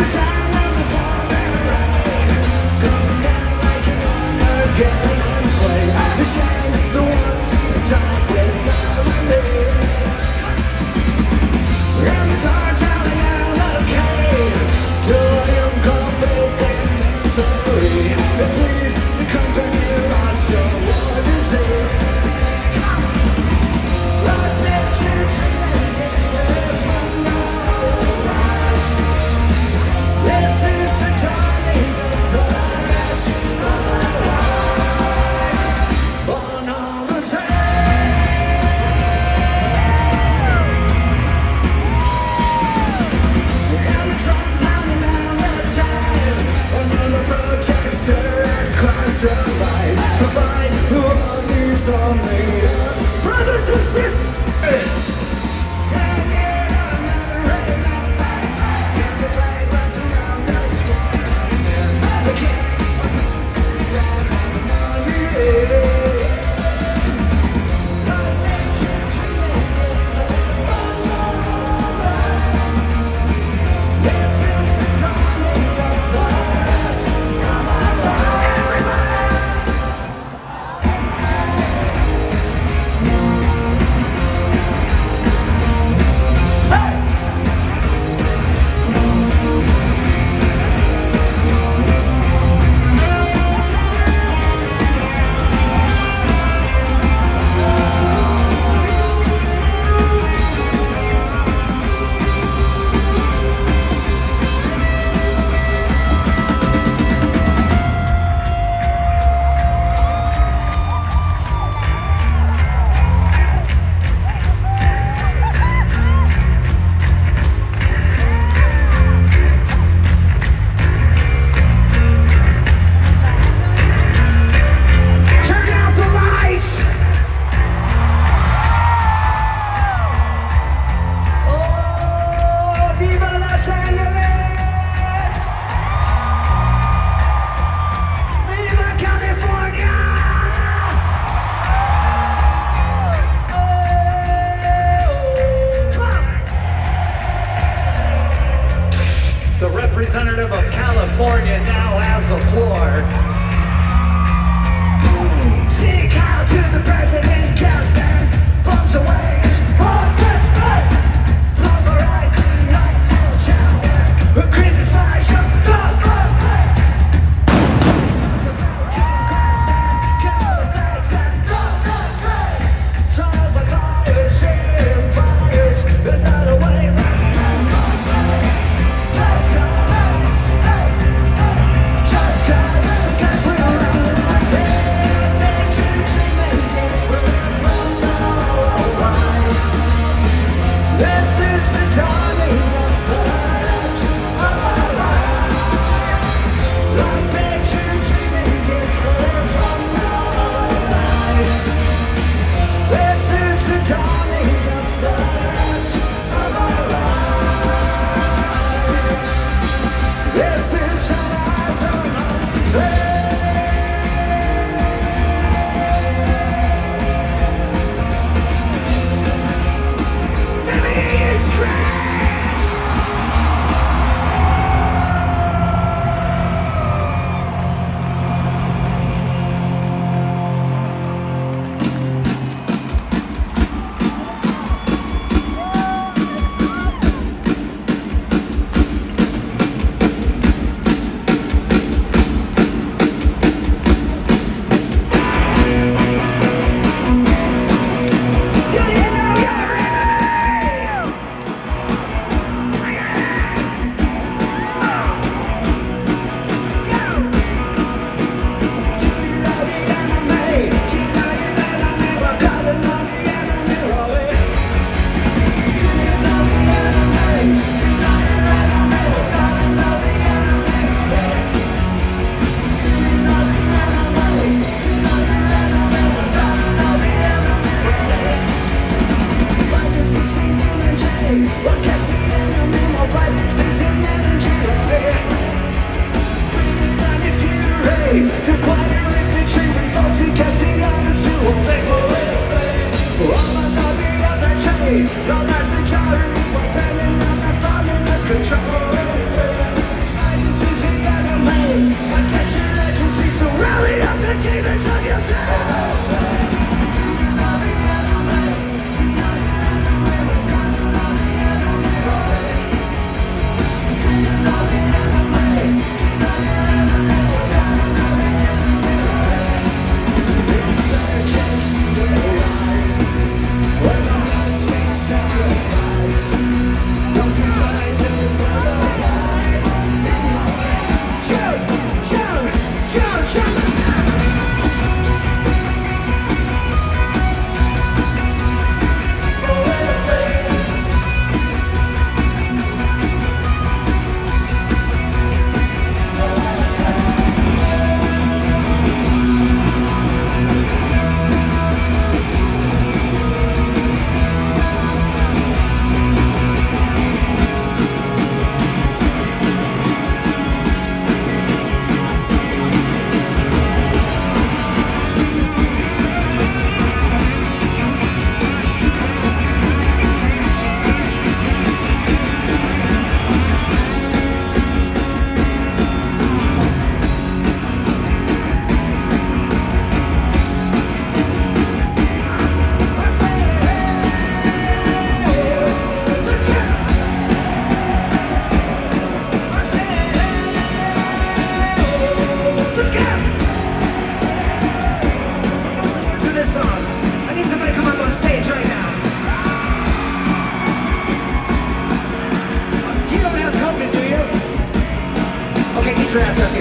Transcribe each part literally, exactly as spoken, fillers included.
Don't ask me, Charlie, we're telling them I'm falling out of control.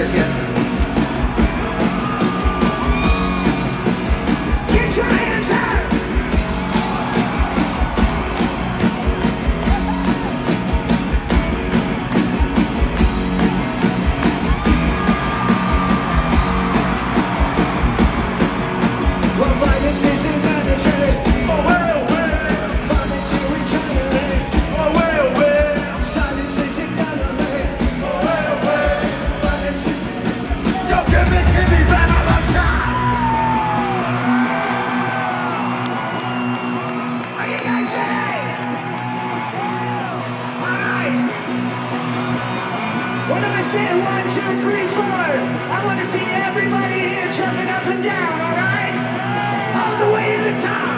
here, kid. Get your hands up! Well, violence isn't gonna change. Oh, well, well, find it to eternally. Oh, well, well, silence isn't gonna make. Oh, well, well, find it to. Don't give me, give me revolution! Are you guys ready? Alright. When I say one, two, three, four, I want to see everybody here jumping up and down, alright? All the way to the top.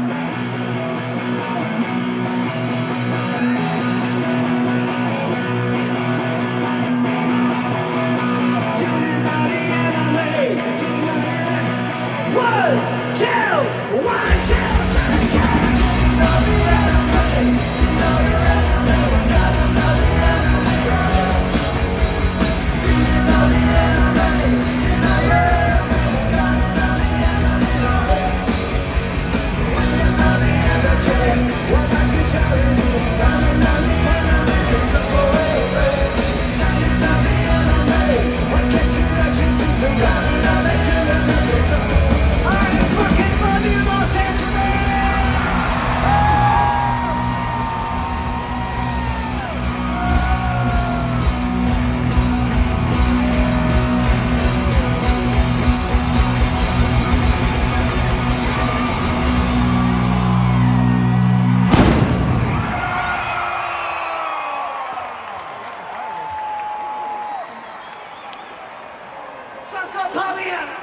Do you know the enemy? Do you know the One, two, one, two, three, go! Do you know the enemy? Do you know the enemy? We gotta know the enemy. Do you know the enemy? Do you know the enemy? We gotta know the enemy. When you know the energy, what must be telling you? Gotta know the enemy. So go away. Silence is the enemy. What gets you urgency? So gotta know they do it to me. So I'm fucking Money, Los Angeles. Song's called Pollyanna.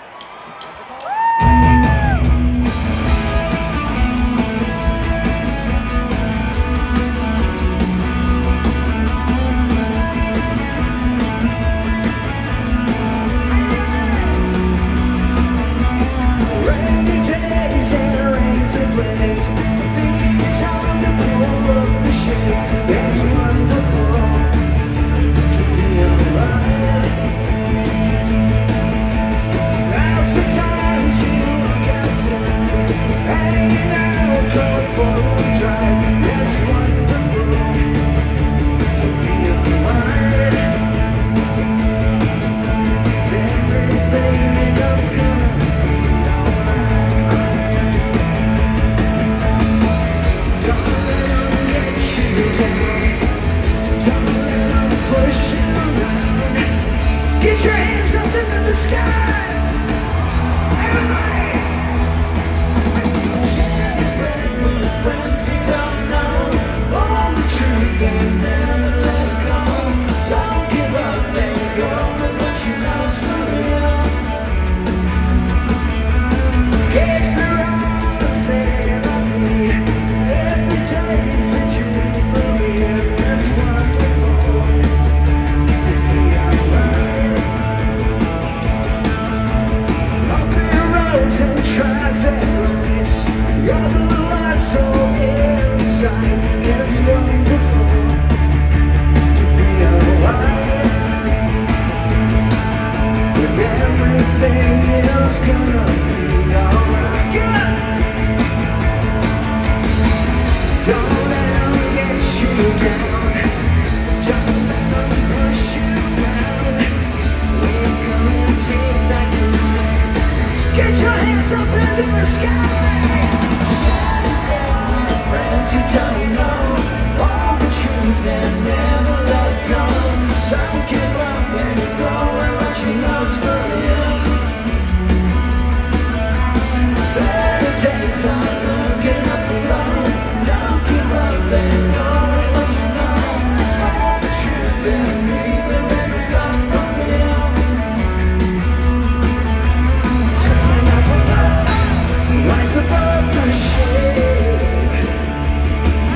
Rainy days and rains and rains. These are the pull of the shades. It's wonderful to be alive. Now's the time to look outside, hanging out, going for a drive. It's wonderful to be alive. Everything else gonna be alright. Don't let them get you down. Don't let them push you around. Get your hands up into the sky. Everybody! Share your friend with friends who don't know all the truth and never let go. Don't give up and go with what you know's for real. It's the wrong side of me. Every day's a dream for me. It's wonderful to be alive. Bumpy roads and traffic lights. You're the light so inside. It's wonderful to be alive. When everything is gonna be alright. Yeah! Don't let them get you down. Don't let them push you down. We're gonna take back the night. Get your hands up into the sky. Friends who don't know all the truth and never let go. Don't give up and go and what you know's for real. Better days are looking up below. Don't give up and go and what you know. All the truth and leave the rest is not for real. Turn up above, rise above the shade.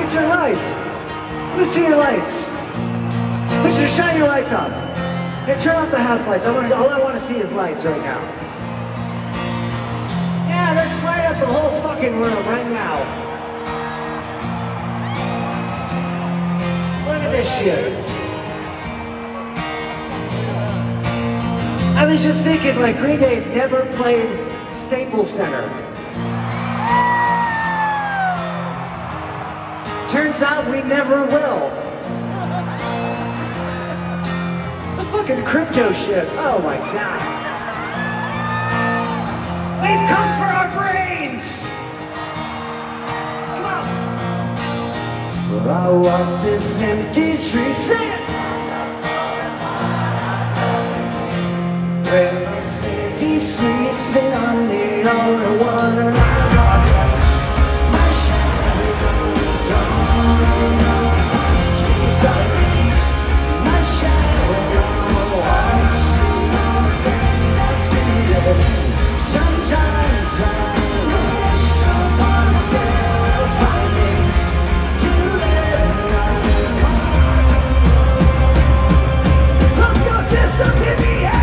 Put your lights. Let me see your lights. Put your shine your lights on. Hey, turn off the house lights. I want all I want to see is lights right now. Yeah, let's light up the whole fucking room right now. Look at this shit. I was just thinking, like, Green Day's never played Staples Center. Turns out we never will. The fucking crypto shit. Oh my god. We've come for our brains. Come on. For I walk this empty street. Sing it. Where the city sleeps and I'm the only one and I'm walking. My shadow is on the streets of me. My shadow wants to know that that's me. Sometimes I wish someone there will find me. To live on the park. Put your fist up in the air.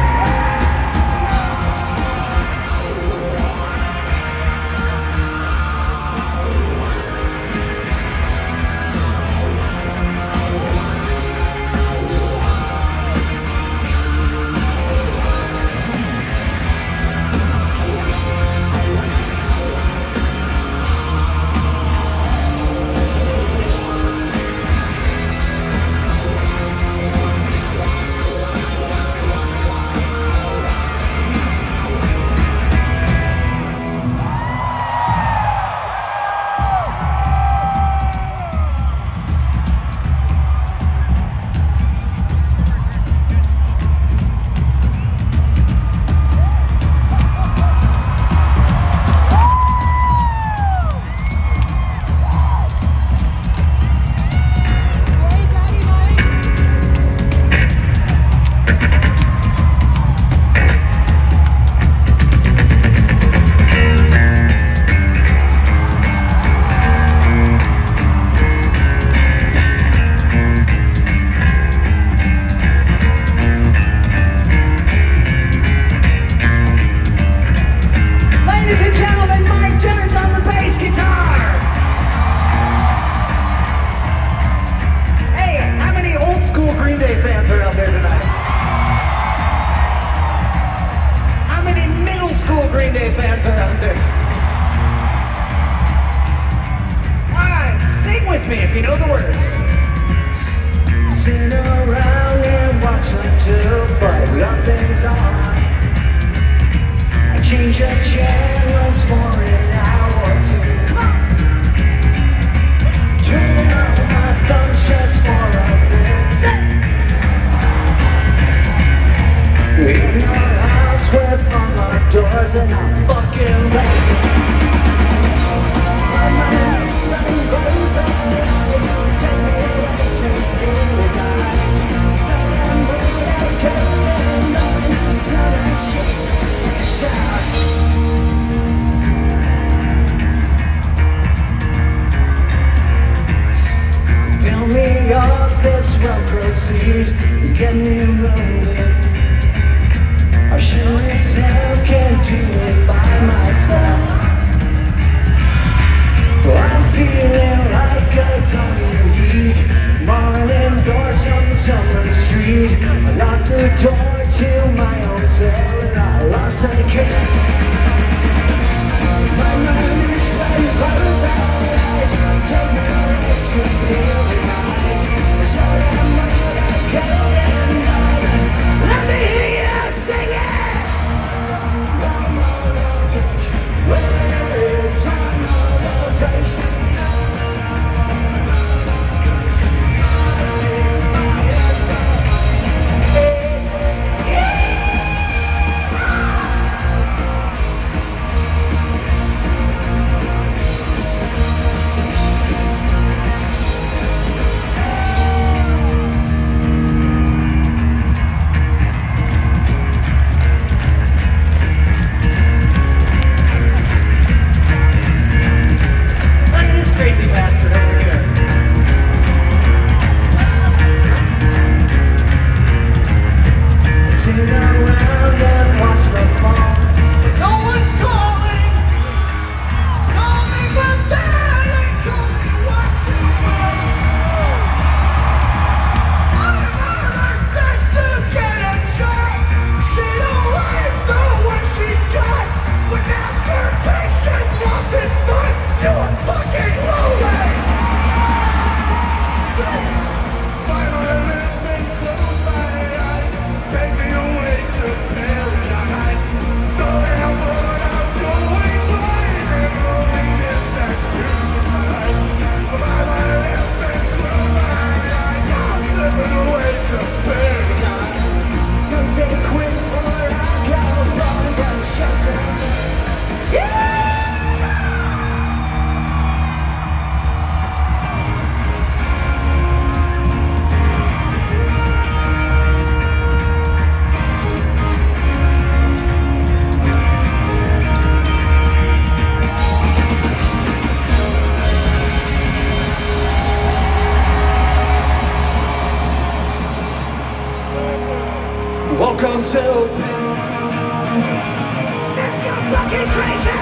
to pass. It's your fucking crazy.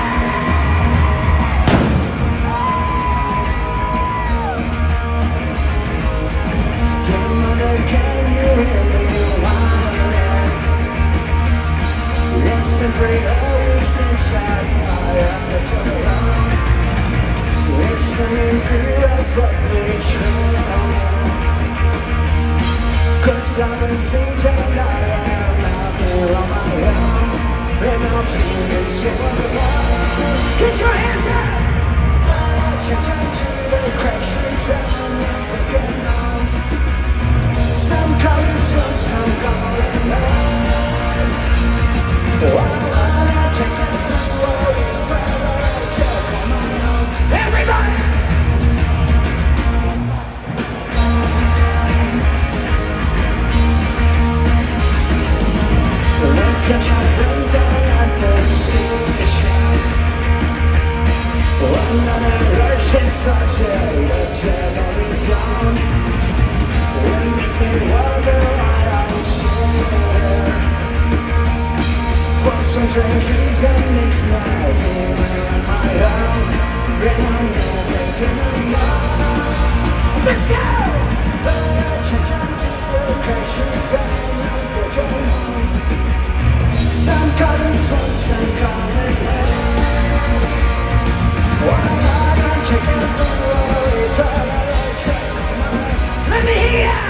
Mother, can you hear me whining? It's been three weeks since I have to turn around. It's the new fear of what we should. Cause I've been seen and I am out here on my own. And I'm feeling so alone. Get your hands up! Change out to the crack streets and the broken arms. Some call it some, some call it nice. Oh, I take it through all the further I take on my own. Everybody! Look at your friends out at the seashore. Another urge inside you, the devil is on. It makes me wonder why I'm here. For some strange reason it's now feeling on my own. And I'm never breaking alone. Let's go! Change into locations and broken homes. Some call it sun, some call it less. Why not? I'm checking the world, all I take on my. Let me hear ya!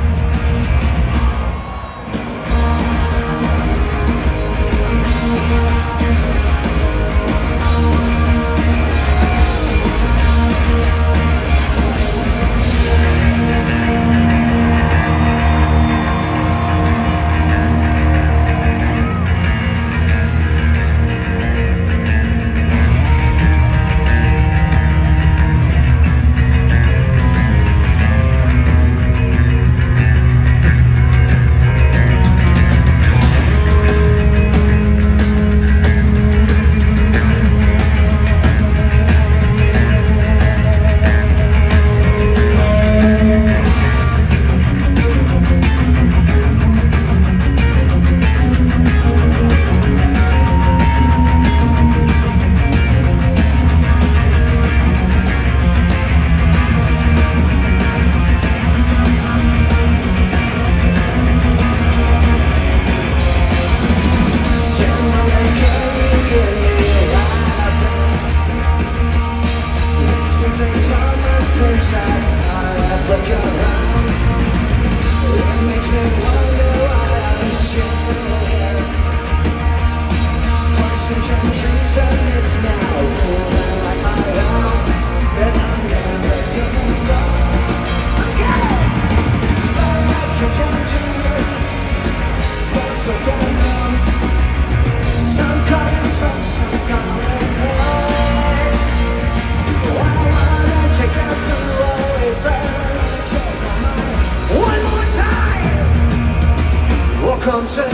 Welcome to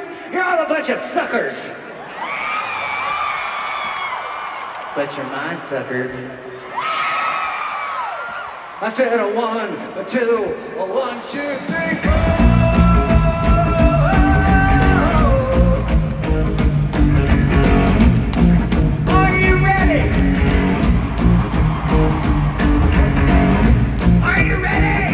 suckers? You're all a bunch of suckers. But you're my suckers. I said a one, a two, a one, two, three, four. Are you ready? Are you ready?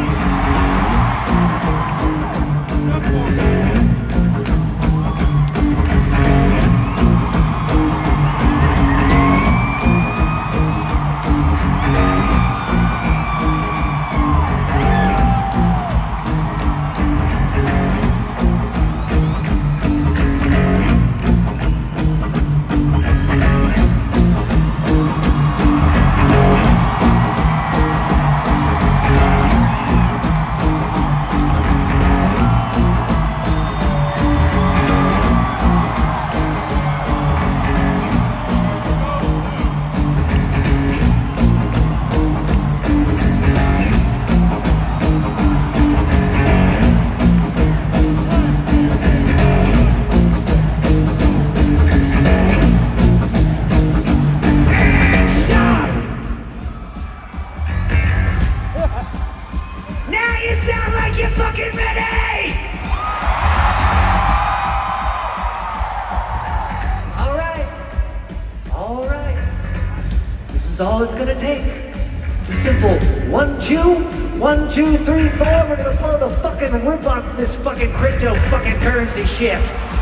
All it's gonna take. It's a simple one, two, one, two, three, four. We're gonna blow the fucking roof off this fucking crypto fucking currency shit.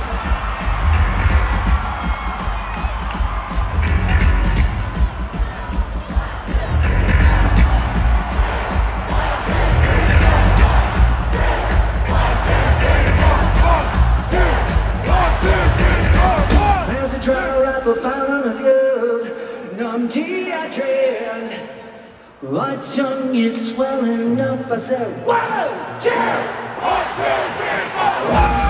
As a dry rifle found on the field, numb dehydrated. My tongue is swelling up. I said, one, two, one, two, three, four, one.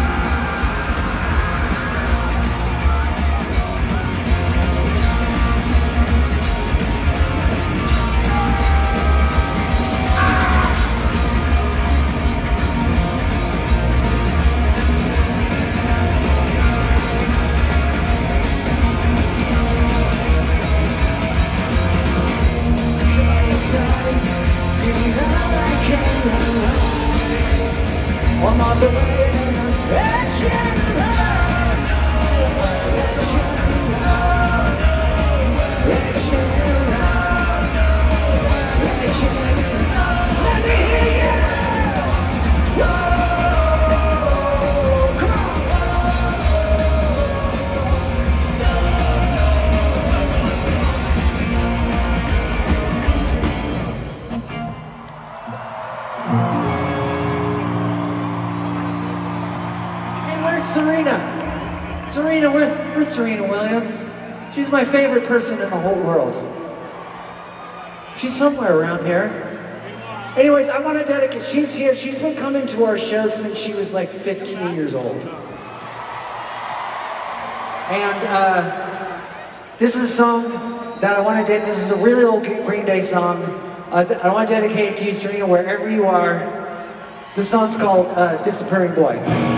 I'm on the way and I'm action. Let me hear you. Whoa, come on. Serena. Serena, where, where's Serena Williams? She's my favorite person in the whole world. She's somewhere around here. Anyways, I want to dedicate, she's here, she's been coming to our shows since she was like fifteen years old. And uh, this is a song that I want to dedicate, this is a really old Green Day song. Uh, I want to dedicate it to you, Serena, wherever you are. The song's called uh, Disappearing Boy.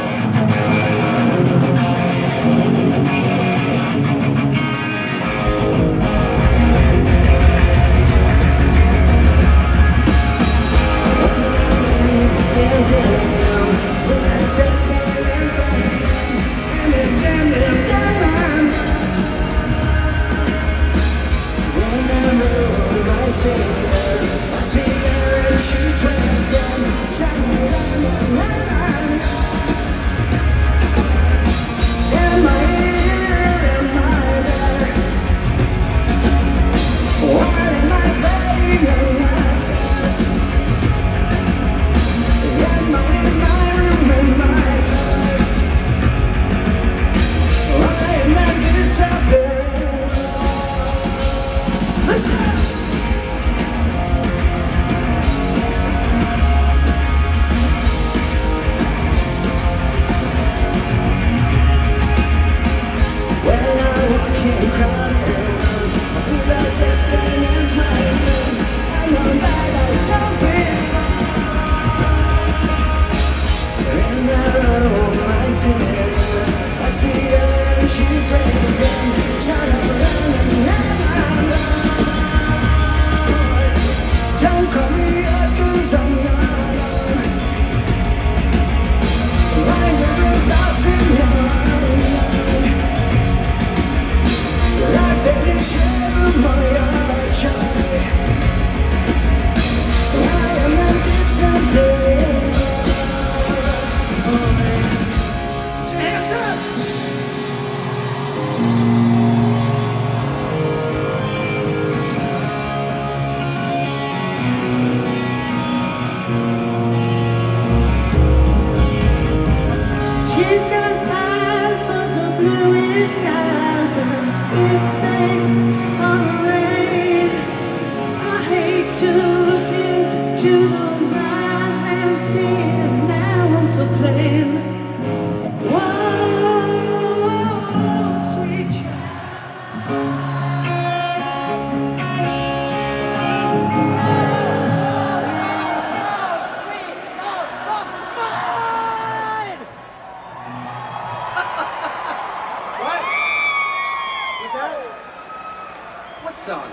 song.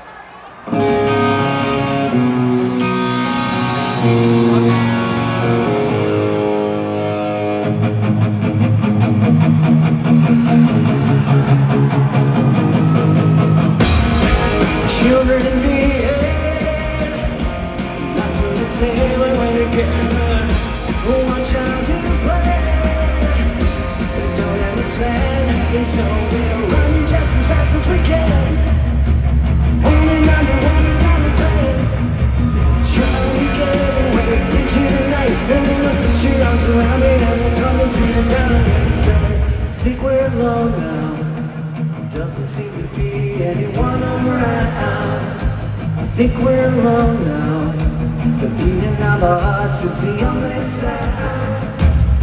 Children in the air, that's what they say when we get. Watch how you play. They don't understand, and so we'll run just as fast as we can. Holding on to one another's hand, trying to get away into the night. And we'll put your arms around me and we'll tumble to the ground and say, I think we're alone now. Doesn't seem to be anyone around. I think we're alone now. The beating of our hearts is the only sound.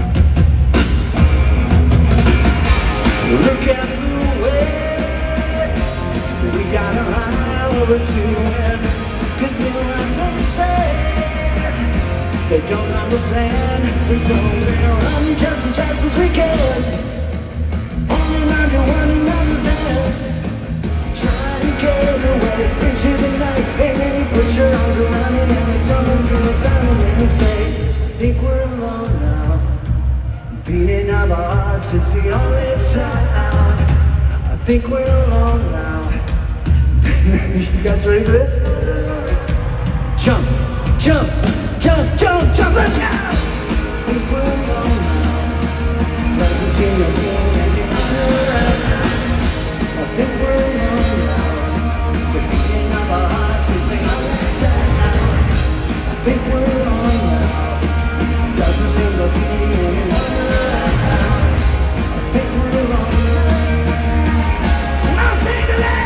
Look at the way we got a high over to it. Cause we don't understand. They don't understand. And so we'll run just as fast as we can. Holding on to one another's hands, trying to get away into the night. And then you put your arms around me and we tumble through the battle and we say, I think we're alone now. Beating of our hearts is the only sound. I think we're alone now. You guys ready for this? Jump, jump, jump, jump, jump, let's go! I think we're alone now. Doesn't seem to be anyone around. I think we're alone now. The beating of our hearts is the only sound. I think we're alone now. Doesn't seem to be anyone around. I think we're alone now. Now sing the land!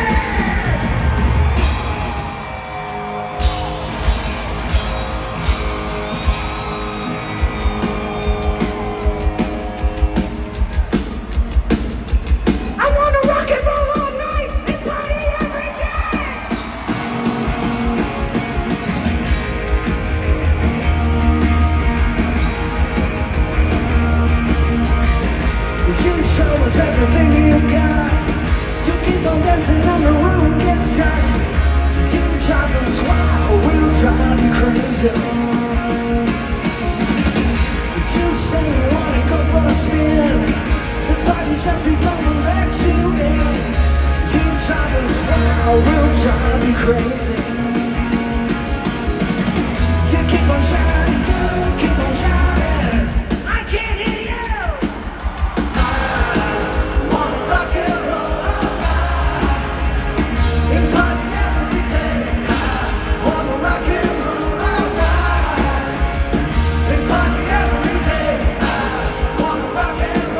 I wanna rock and roll all night and party every day. You show us everything you got. You keep on dancing and the room gets tight. You drive us wild, we'll drive you crazy. You say you wanna go for a spin. The party's just people will let you in. You drive us wild, we'll drive you crazy. You keep on shouting, you keep on shouting. I can't hear you. Rock and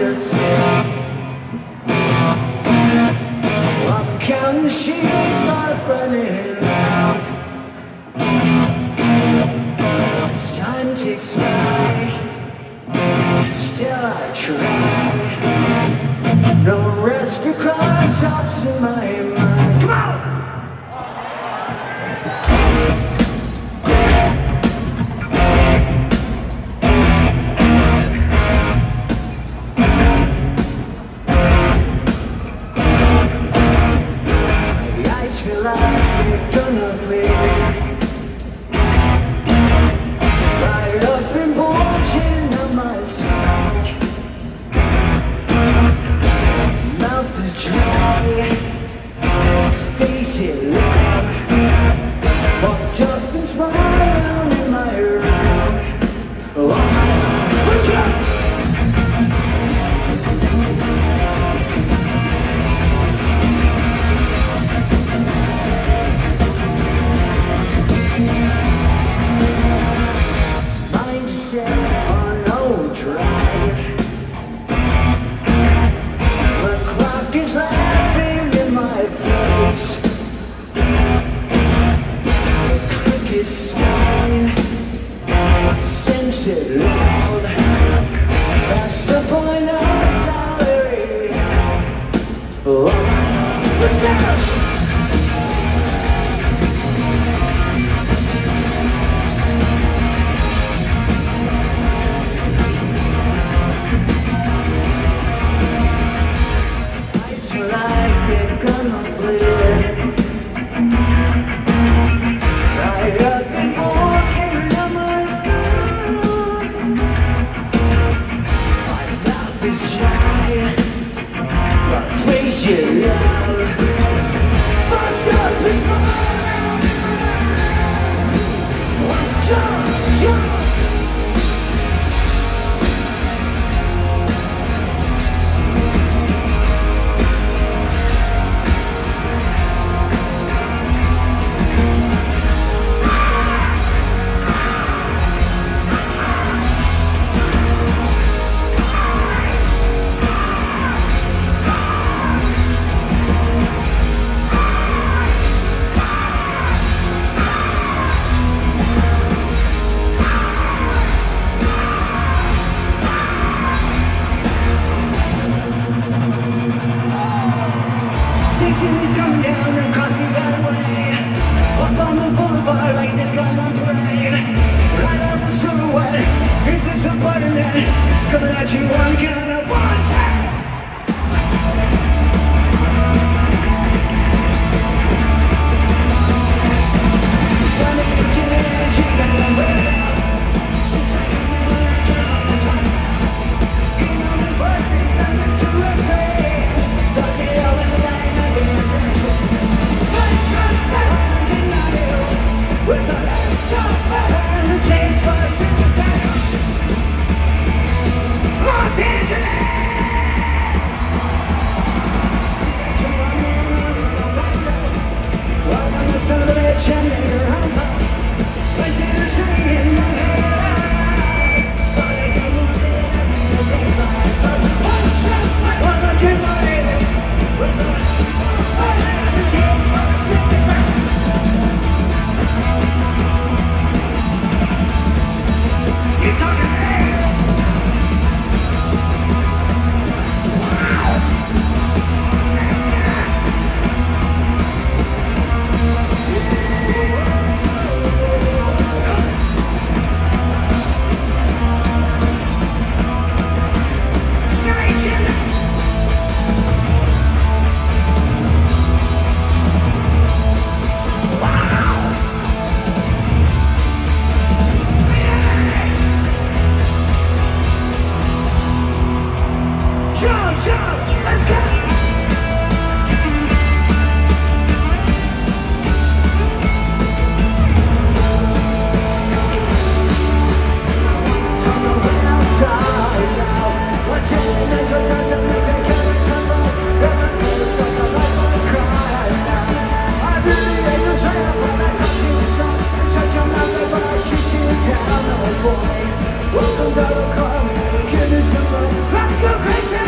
the sun. I'm counting sheep but running out. As time ticks by, still I try. No rest for cross-ups in my mind. Come on! Feel like they're gonna bleed right up and bulging on my stomach. Mouth is dry, face it long. Fucked up and smile down in my room. Oh my, what's up? On overdrive, the clock is laughing in my face. The crickets whine, I sense it loud. That's the point of tolerate. Oh, let's go! Like they're gonna bleed right up and bulging on my skin. My mouth is dry, my face is loud. Fucked up is mine. Jump, jump. He's coming down across the alleyway, up on the boulevard like they've gone on parade. Right out the silhouette, is this a button net? Coming at you on count of one, two. Son of a bitch, and they're on top. Went to the city in my eyes. But I don't want it, and things like so. One chance, I wanna do my head. With the I had the chance for a suicide. You talking to me? Welcome to the club, give me some money, let's go crazy.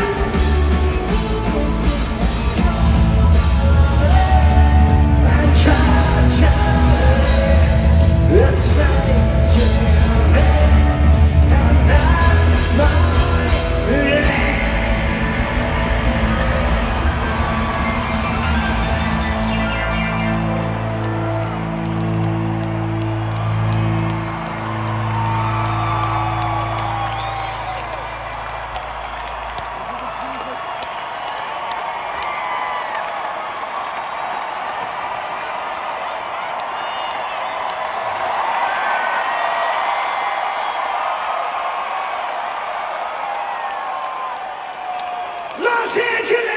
Los Angeles!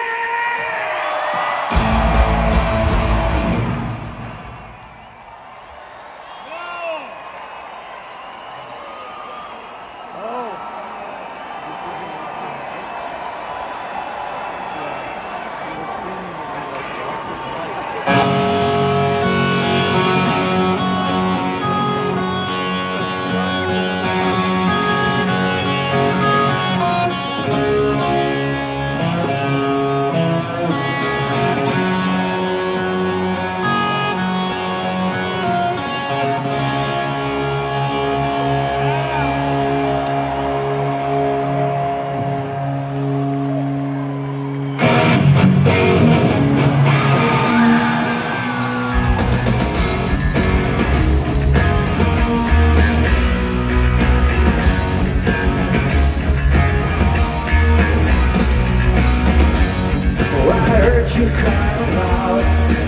You crying out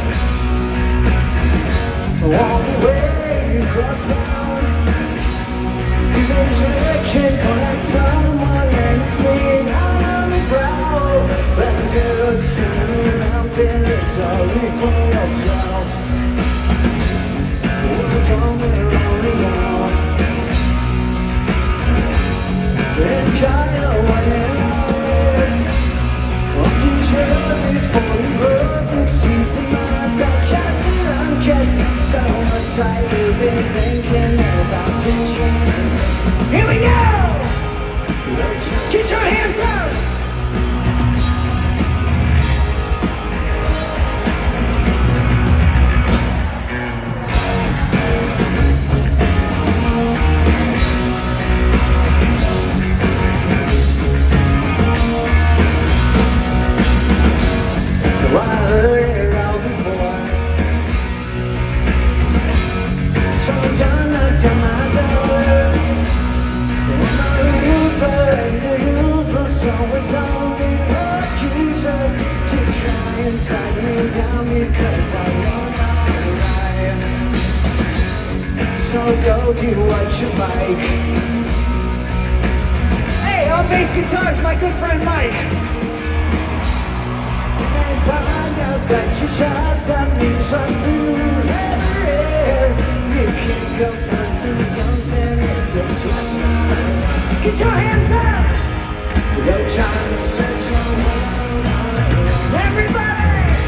all the way across town. You've been searching for that someone and it's been out on the prowl. But just soon I'm feeling sorry for yourself. We're jumping around now and kind of wondering what you should be for you. It's easy, I'm not catching, I'm getting so much tired of been thinking about this. Here we go! Get your hands up! I heard it all before. Someone knocked on my door. I'm a loser and a loser, so it's only accuser to try and tie me down because I won't lie. So go do what you like. Hey, on bass guitars, my good friend Mike. Find out that you shot that means something rare. You can't go first in something if you're just not around. Get your hands up! No time to search your mind. Everybody!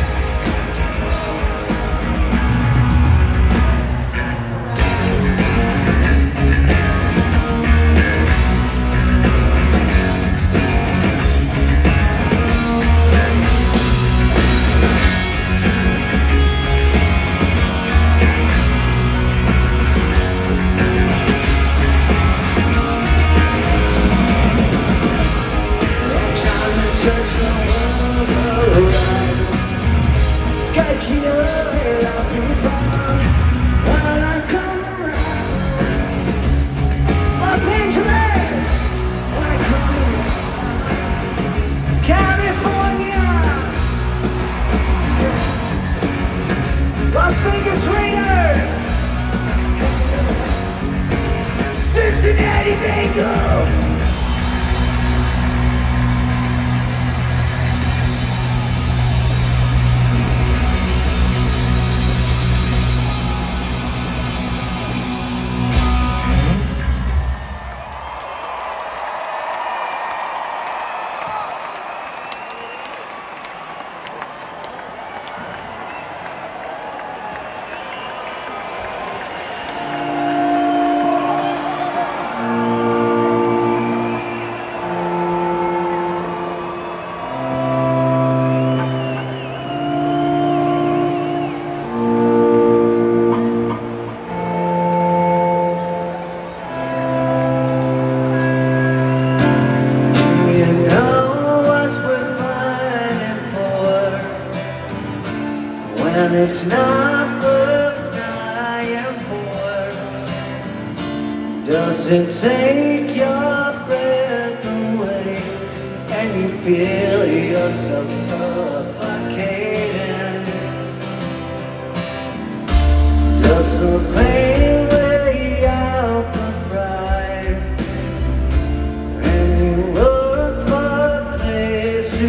Search the world around. Got you where I'll be found when I come around. Los Angeles, when I come around. California, Las Vegas Raiders, Cincinnati Bengals. And it's not worth dying for. Does it take your breath away and you feel yourself suffocating? Does the pain weigh out the pride? And you look for a place to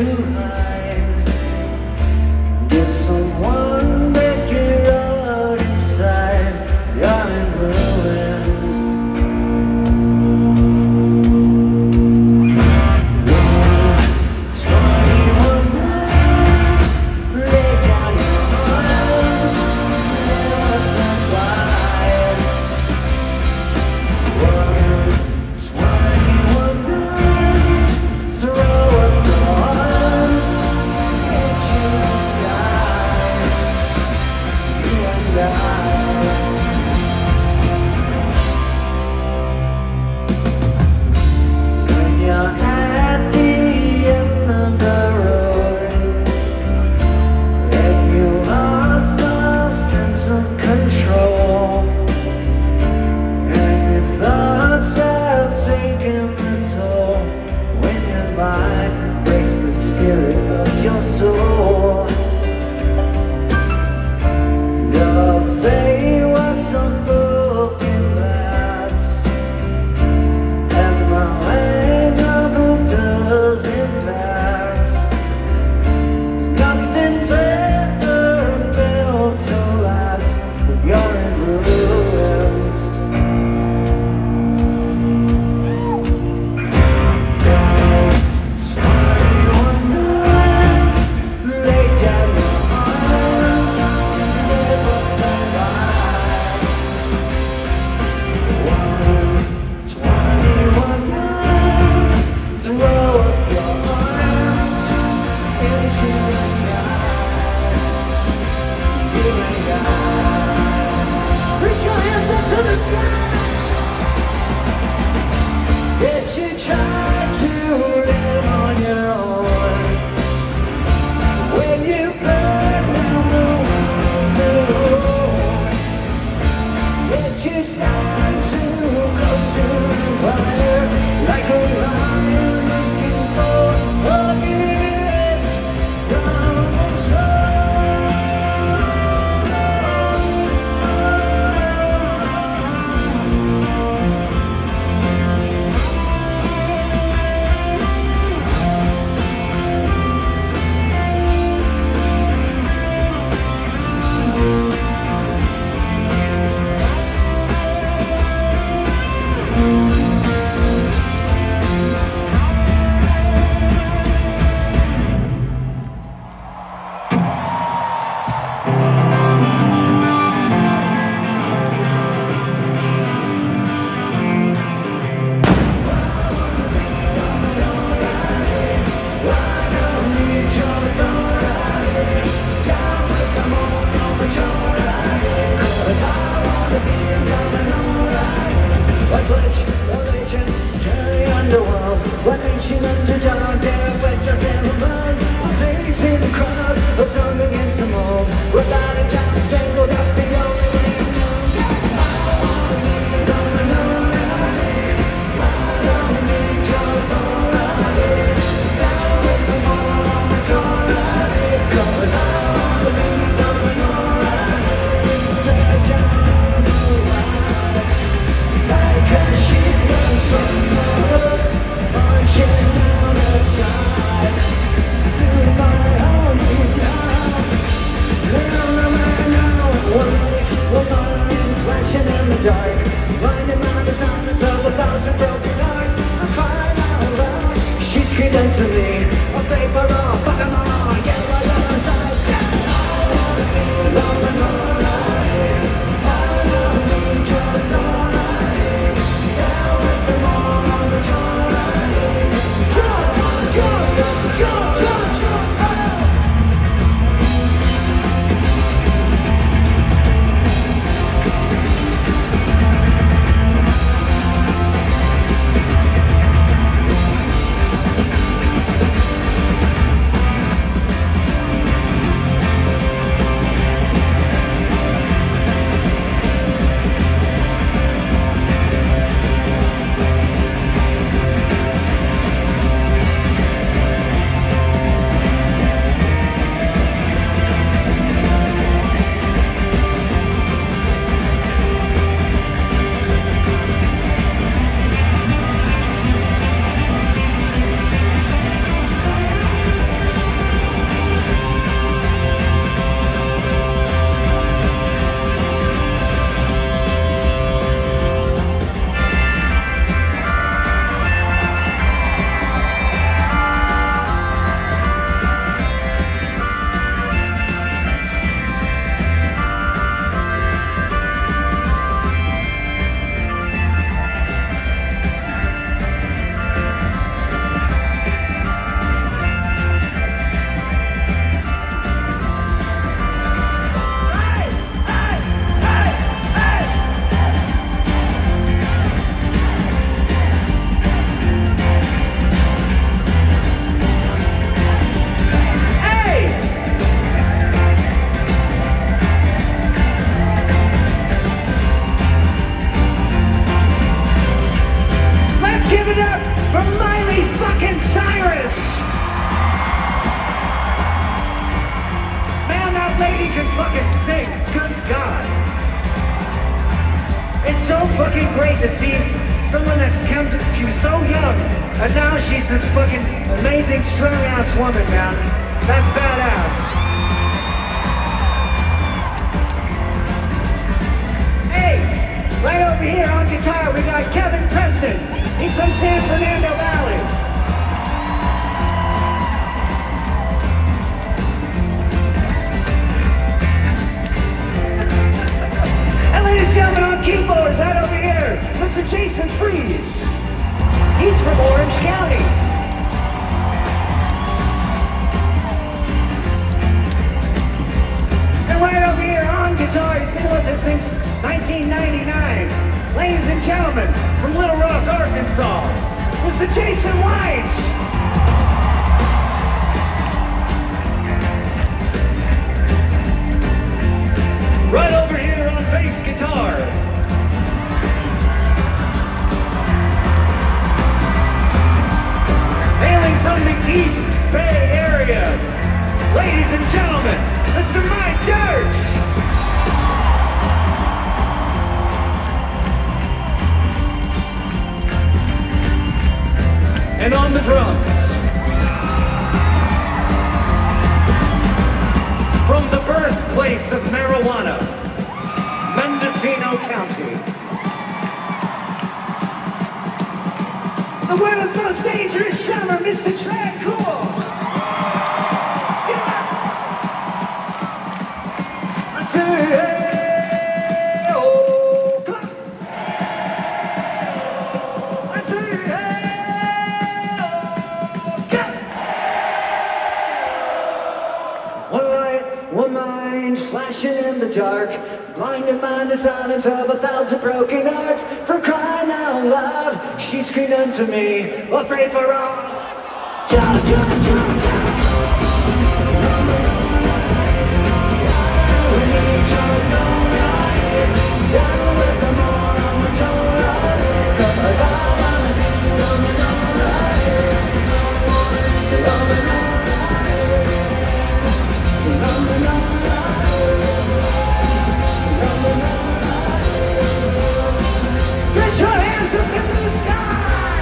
underworld. What ancient underdog there with just in the mud. A face in the crowd, a song against the mold. Without a doubt, singled up the only way to know. I don't need, don't know what I need. I don't need your authority. Down with the moral majority. Cause I don't believe, don't know what I need. Take it down. Like a ship runs from the hood, marching down the tide. Do my own now. Now, now, now, one one line flashing in the dark, blinded by the silence of a thousand broken hearts. I'm crying out loud. She screamed into me, a vapor of fuck 'em all, yellow, yellow side down. Love and all I need, I don't need your love. And on the drums, from the birthplace of marijuana, Mendocino County, the world's most dangerous drummer, Mister Trad Cool. Yeah. I say, hey, oh, come on. I say, hey, oh, come on. One light, one mind, flashing in the dark, blinded by the silence of a thousand broken hearts. For crying out out loud, she screamed unto me, afraid for all. Down, down, down, down. We need your love, down with the more of your love, 'cause I wanna be loving all right, loving all right, loving all right, loving all right. Put your hands up in the sky.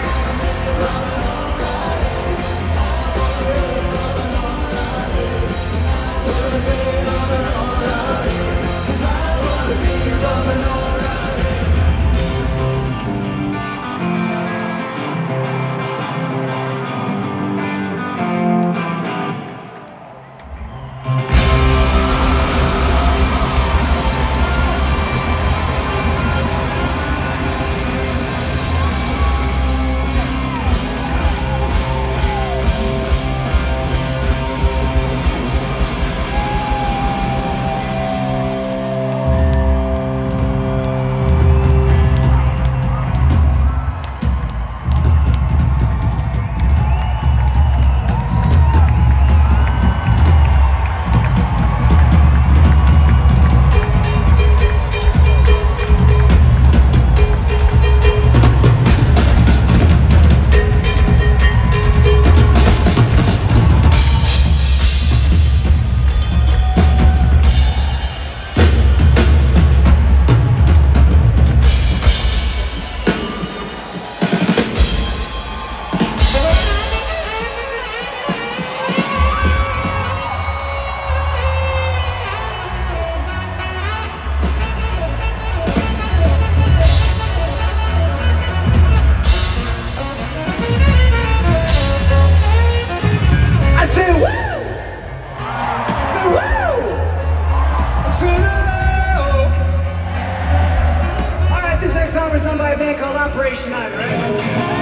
Operation Nine, right?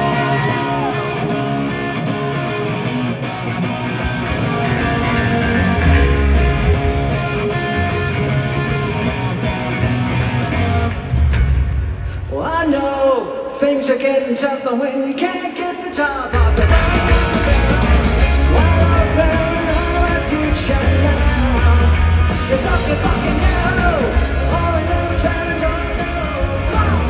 Well, I know things are getting tougher when you can't get the top off the future now. It's up the fucking narrow. All I know is San Antonio. Come on.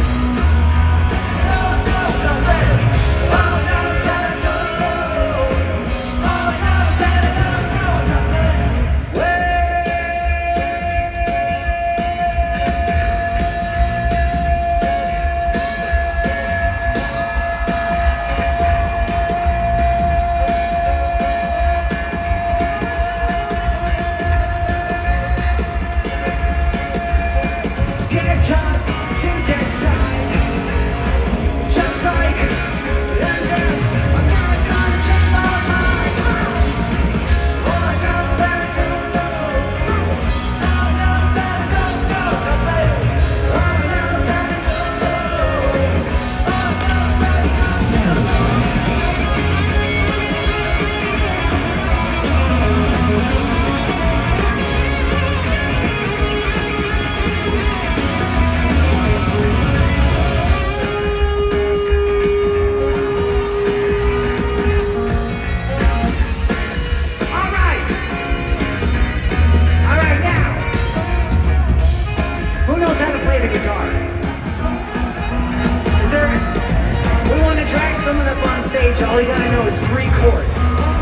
All you gotta know is three chords.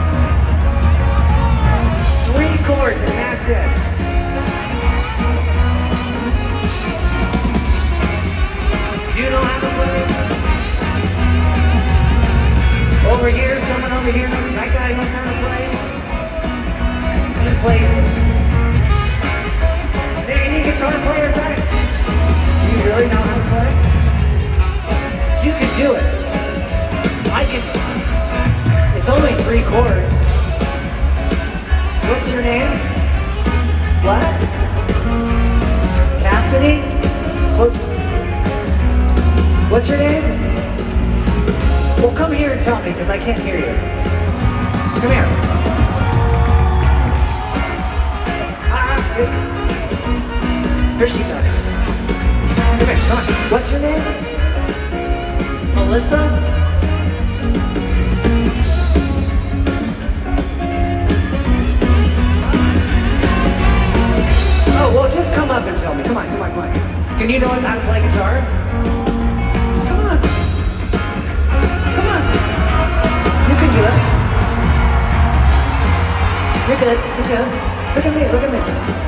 Three chords and that's it. You know how to play? Over here, someone over here, that guy knows how to play. You play it. Any guitar players out? Do you really know how to play? You can do it. I can. It's only three chords. What's your name? What? Cassidy? Close. What's your name? Well, come here and tell me, because I can't hear you. Come here. Ah, here. Here she comes. Come here, come on. What's your name? Melissa? Oh, well, just come up and tell me. Come on, come on, come on. Can you know how to play guitar? Come on. Come on. You can do it. You're good, you're good. Look at me, look at me.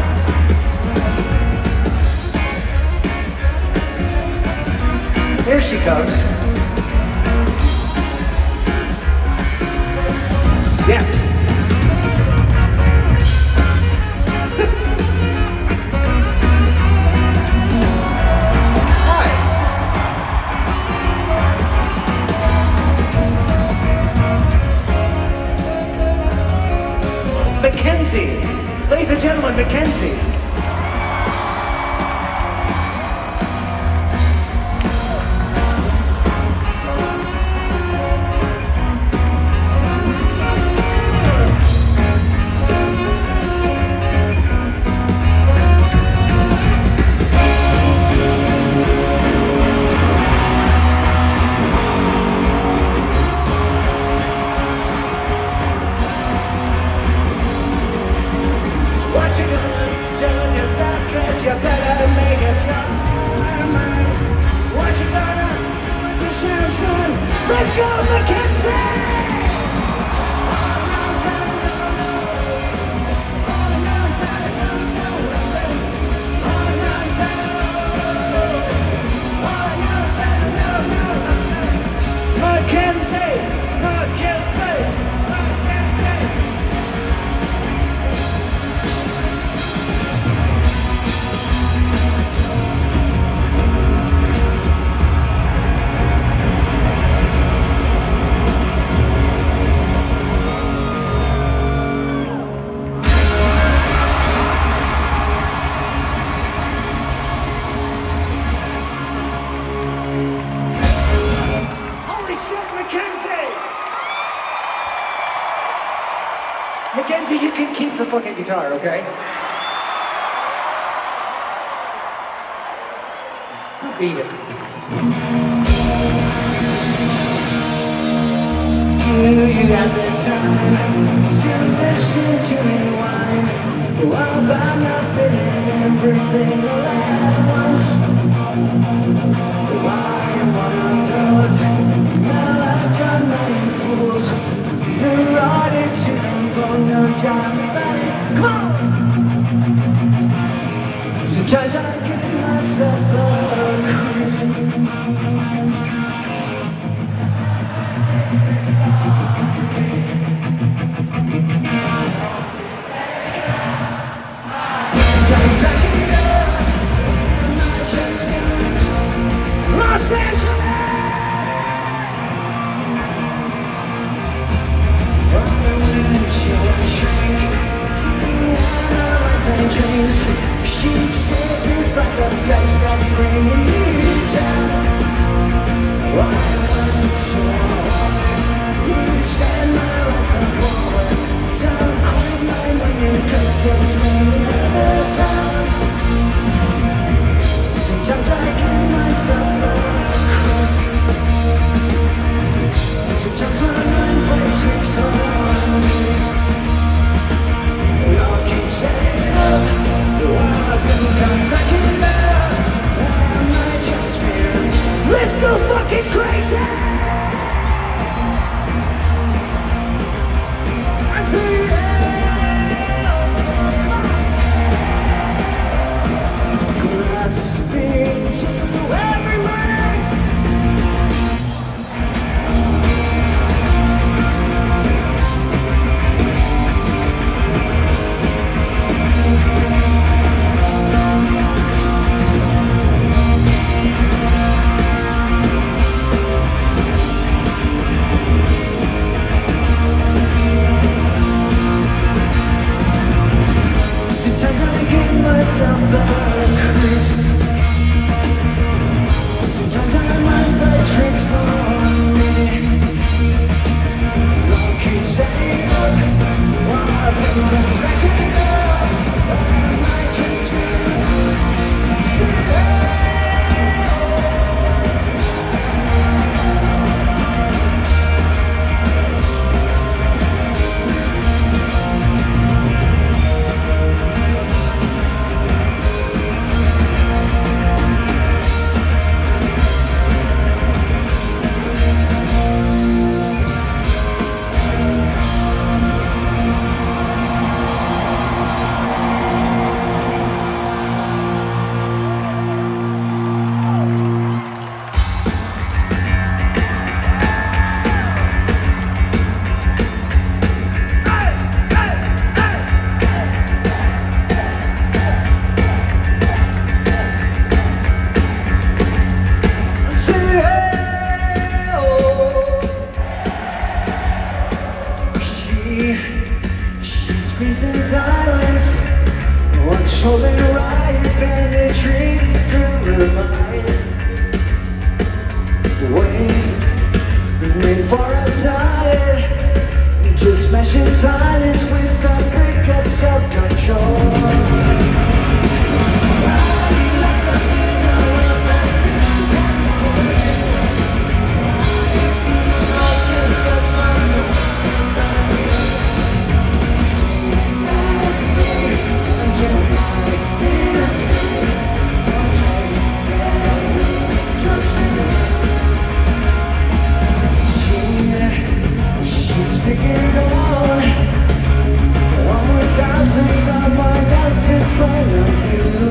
Here she comes. Yes. Hi. Mackenzie. Ladies and gentlemen, Mackenzie. You better make up your mind. What you gonna do with this young son? Let's go, Mackenzie! All knows I don't know. All knows I don't know. All knows I don't know. All knows I don't know. Mackenzie! Mackenzie! Mackenzie! Mackenzie, you can keep the fucking guitar, okay? Beat it. Do you have the time to listen to me whine about nothing and everything all at once? Why one of those melodramatic fools neurotic to the bone, no doubt about it. Come on! Sometimes I get myself the crazy. Los Angeles! She says it's like a sex that's bringing me down. Why wouldn't you? You said my rights are born. So quit my money cause it's bringing me down. Sometimes I get myself a crazy. Sometimes my mind plays tricks on me. We all keep saying up. I think I'm cracking better. dream through her mind. Waiting for a sign to smash in silence with a brick of self-control. Figured on all the thousands someone else's point of view.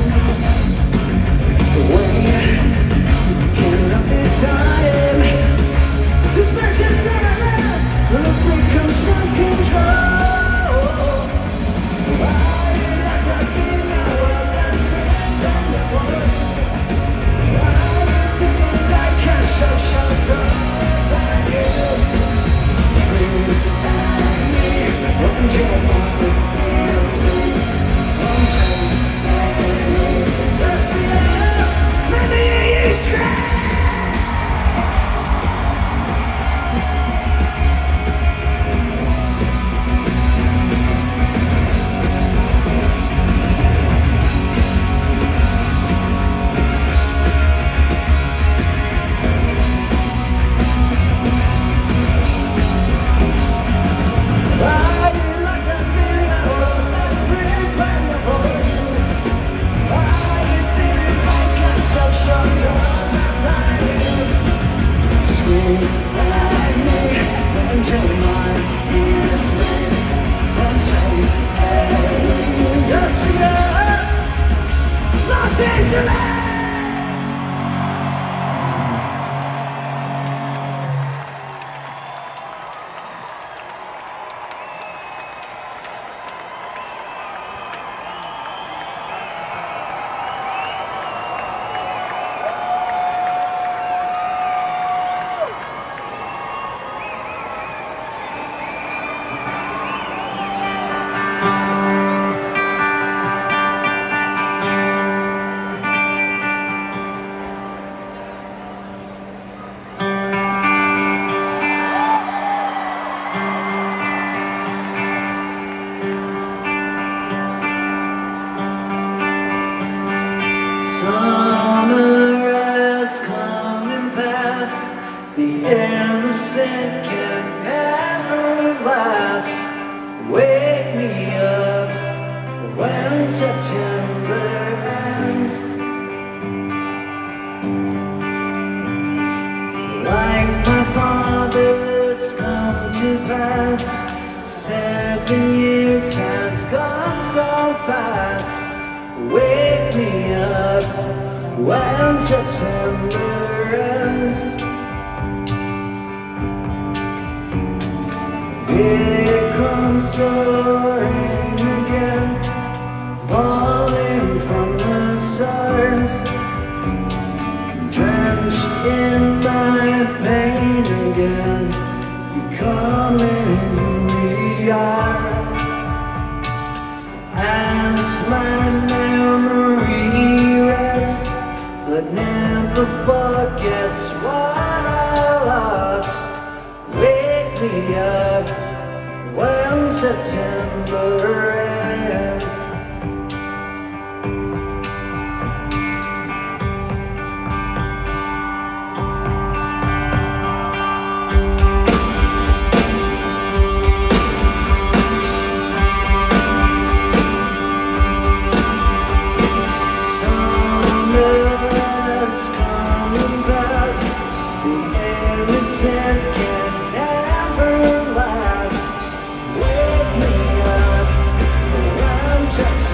The way you can love this time to smash your silence with a freak of self-control. Why you like to feel now what that's wonderful? Why you feel like a social dog that is? Won't you want to feel me? Won't you let me just feel? Let me hear you scream. Los Angeles! Summer has come and passed. The innocent can never last. Wake me up when September ends. Like my father's come to pass. Seven years has gone so fast. Wake me up when September ends. Here comes the rain again, falling from the stars, drenched in my pain again, becoming who we are. As my memory rests, but never forgets what I lost. Wake me up when September ends. Can never last. Wake me up when September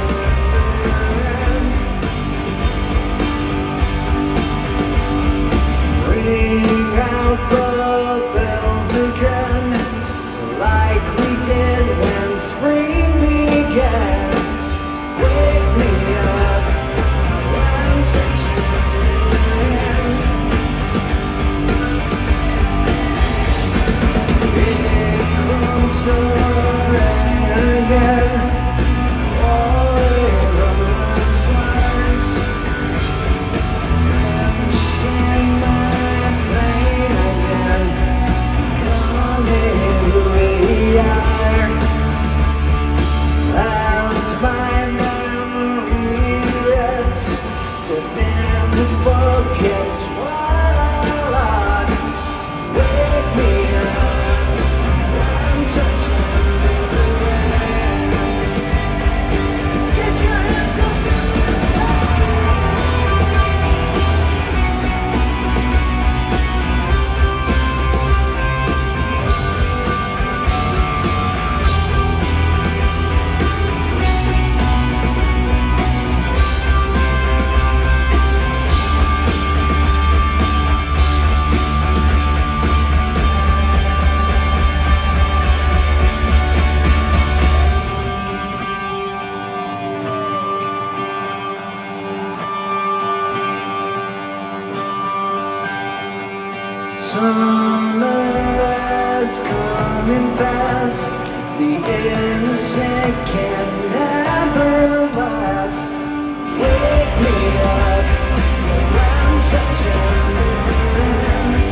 that's coming fast. The innocent can never last. Wake me up around such a mess.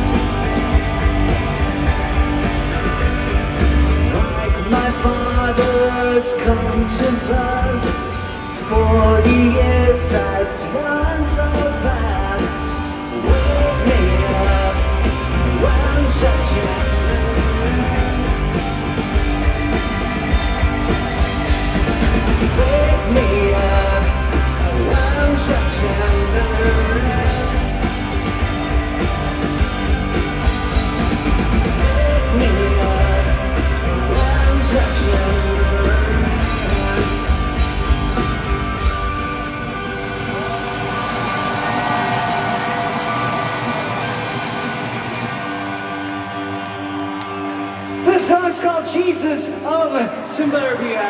Like my father's come to pass. Forty years has run so fast. Wake me up around such a mess. Wake me up around such a mess. Wake me up around such a mess. This song's called Jesus of Suburbia.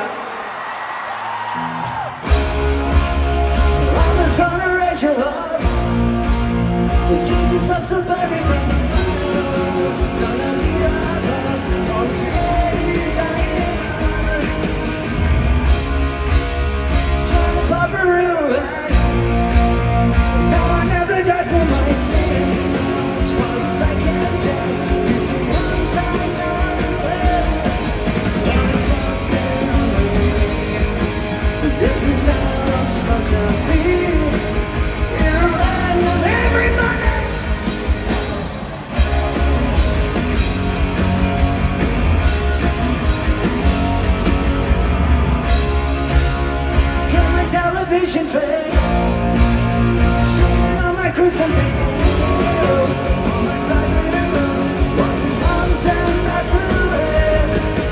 I was on a Rachel Love, the Jesus of Suburbia from the world. Gonna be up on the stage, son of Papa Roulette. No, I never died for my sins. As far as I can tell, it's the ones I know. This is how I'm supposed to be. You're right with everybody. Got my television face, singing on my cruise and things. On my private room, walking arms and that's the way.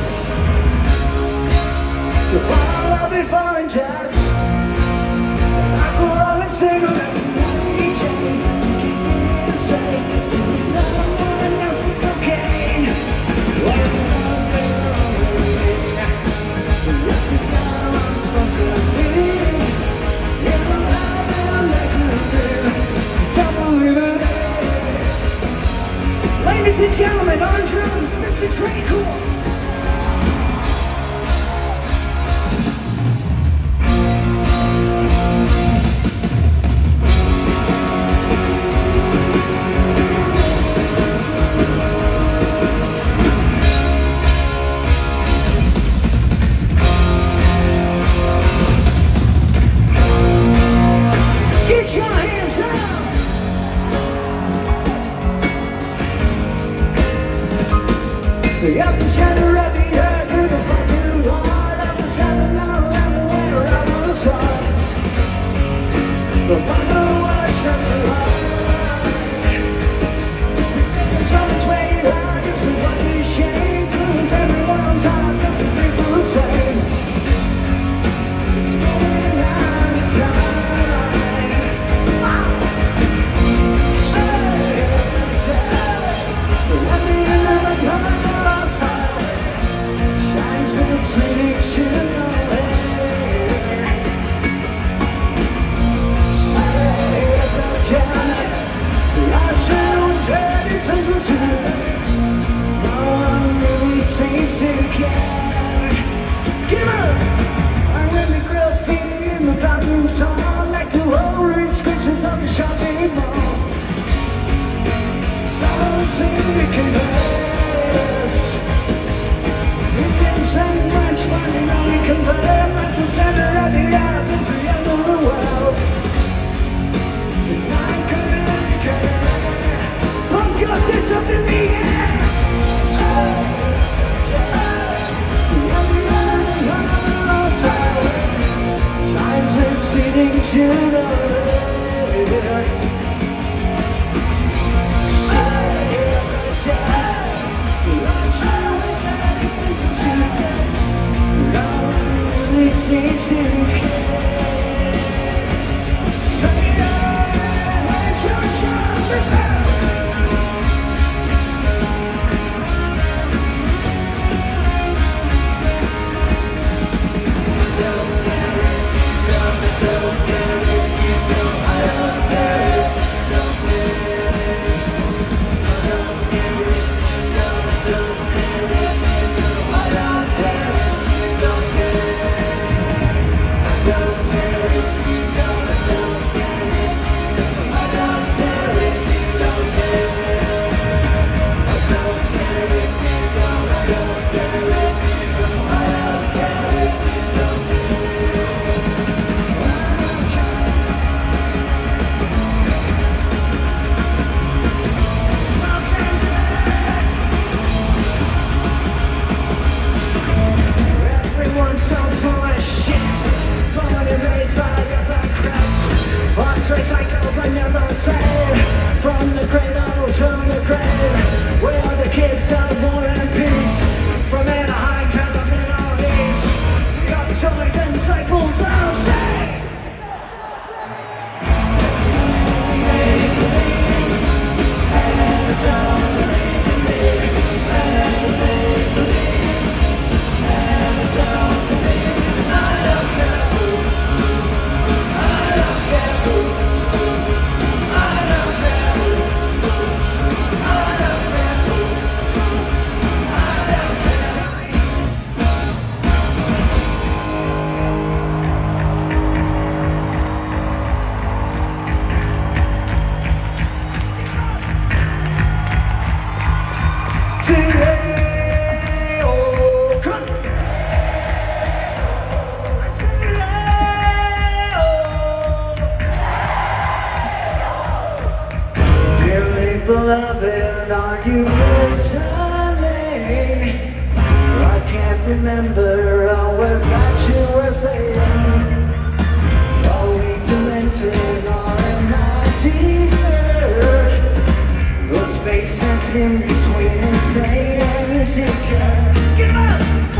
To fall, I'll be falling jets. Alcohol and cigarettes and D J to keep me safe. To be someone else's cocaine. Well, it's all good. This is how I'm supposed to be. In the life that I'm making of you. Don't believe it. Ladies and gentlemen, on drums, Mister Trey Cool. Get your hands up! The upper center of the earth in the fucking wall. Upper center now everywhere I was on. The wonder why it's such a hard. It's on its way out, it's been what we shame. Cause everyone's out, that's what people say. It's going out of time. Like the roaring screeches of the shopping mall. Someone sing the converse. It didn't send much money, now we convert. At the center of the earth is the end of the world. And I couldn't care. Pump your fist up in the air. Signs receding to the rear. peace. From Anaheim to the Middle East, we got the shoulders and disciples I'll say. Beloved, are you listening? I can't remember a word that you were saying. Are we demented or am I deserved? The space that's in between insane and insecure. Get 'em up!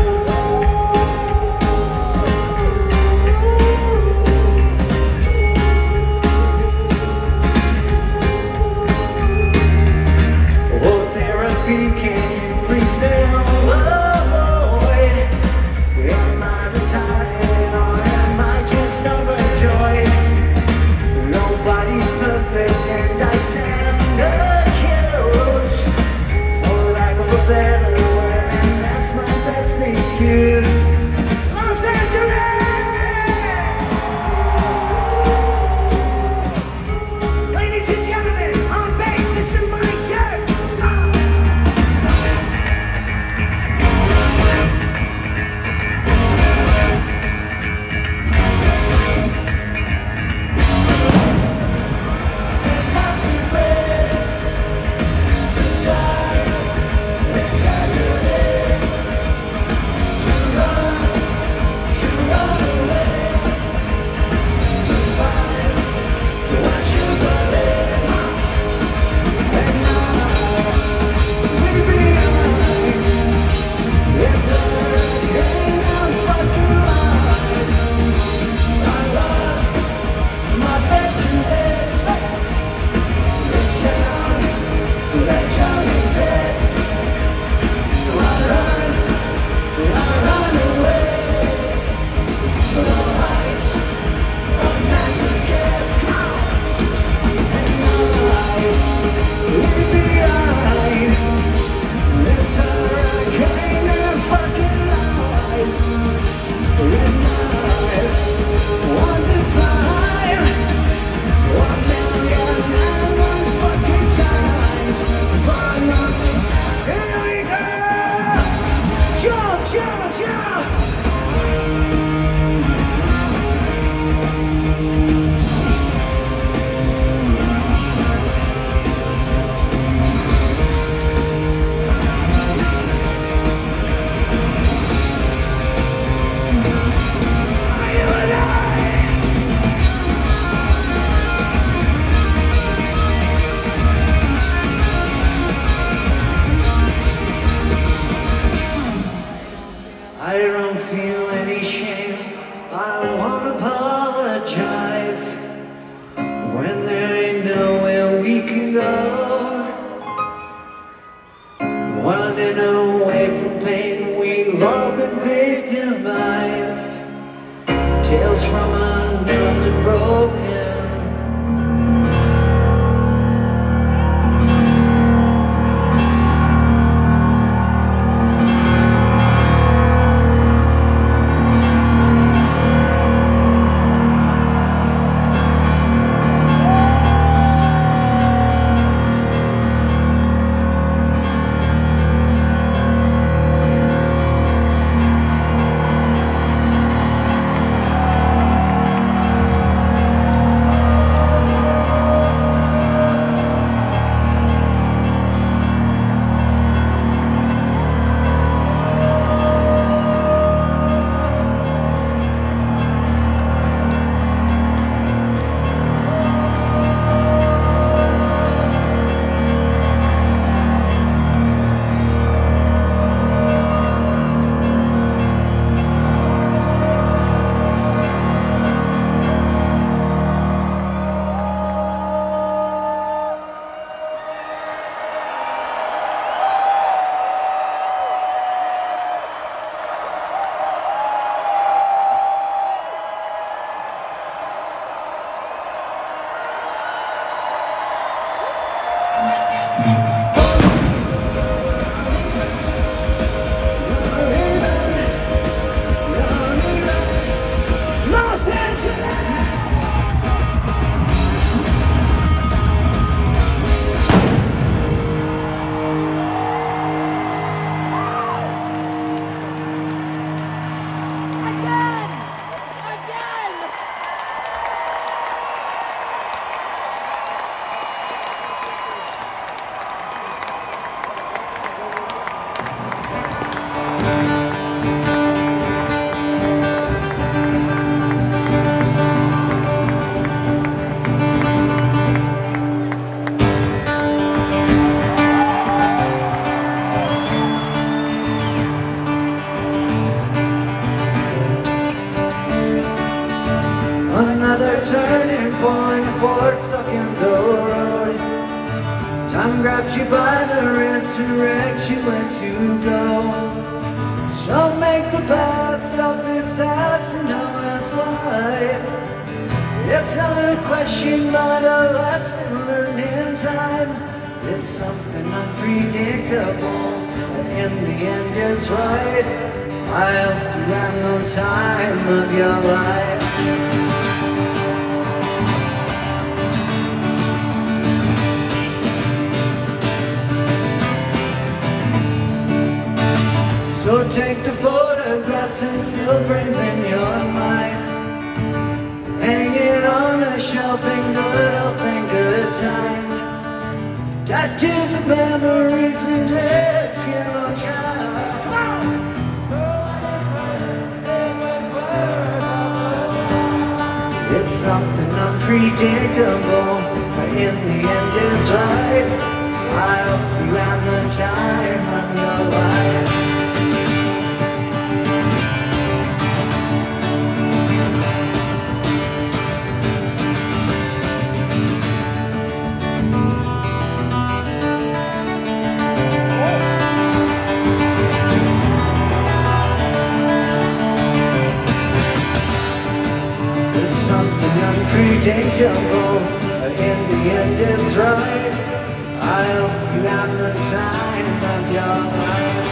Los Angeles! Ladies and gentlemen, on bass, Mister Mike Jerk! Not to live, to die, to tragedy. I don't feel any shame, I won't apologize. When there ain't nowhere we can go, running away from pain, we've all been victimized. Tales from unknown and broken. like stuck in the road. Time grabs you by the wrist, directs you where to go. So make the best of this as known as life. It's not a question but a lesson learned in time. It's something unpredictable, but in the end is right. I hope you have no time of your life. So take the photographs and still frames in your mind. Hang it on a shelf in good health and good time. Tattoos of memories and let's get on track. Come on! It's something unpredictable, but in the end is right. I hope you have the time of your life. Unpredictable, but in the end it's right. I hope you have the time of your life.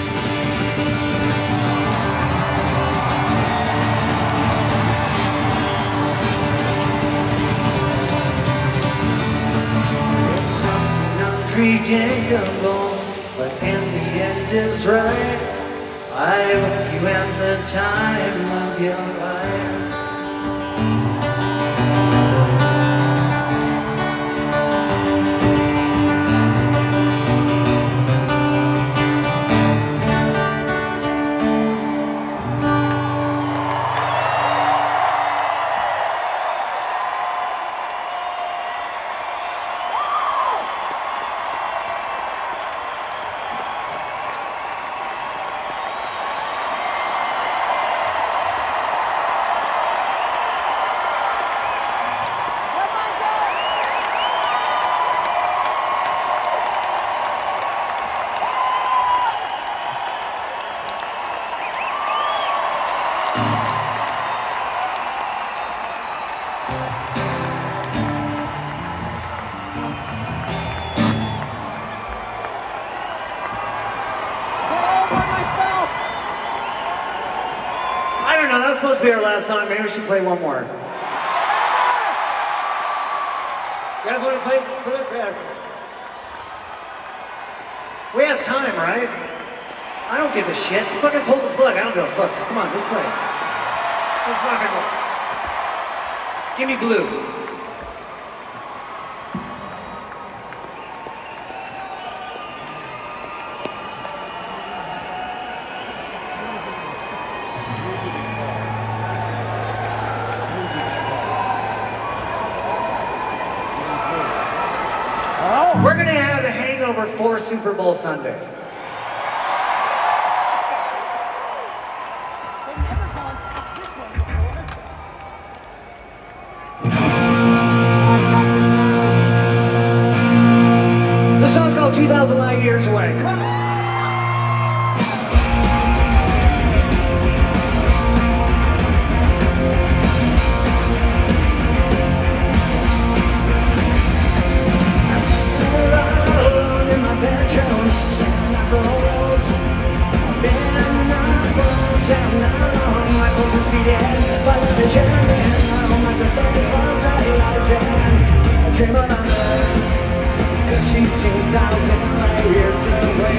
It's something unpredictable, but in the end it's right. I hope you have the time of your life. Supposed to be our last song. Maybe we should play one more. You guys want to play? Put it back. We have time, right? I don't give a shit. Fucking pull the plug. I don't give a fuck. Come on, let's play. Let's rock and roll. Give me blue. We're gonna have a hangover for Super Bowl Sunday. The song's called two thousand Light Years Away. Come on. Dream of her, cause she's two thousand light years away.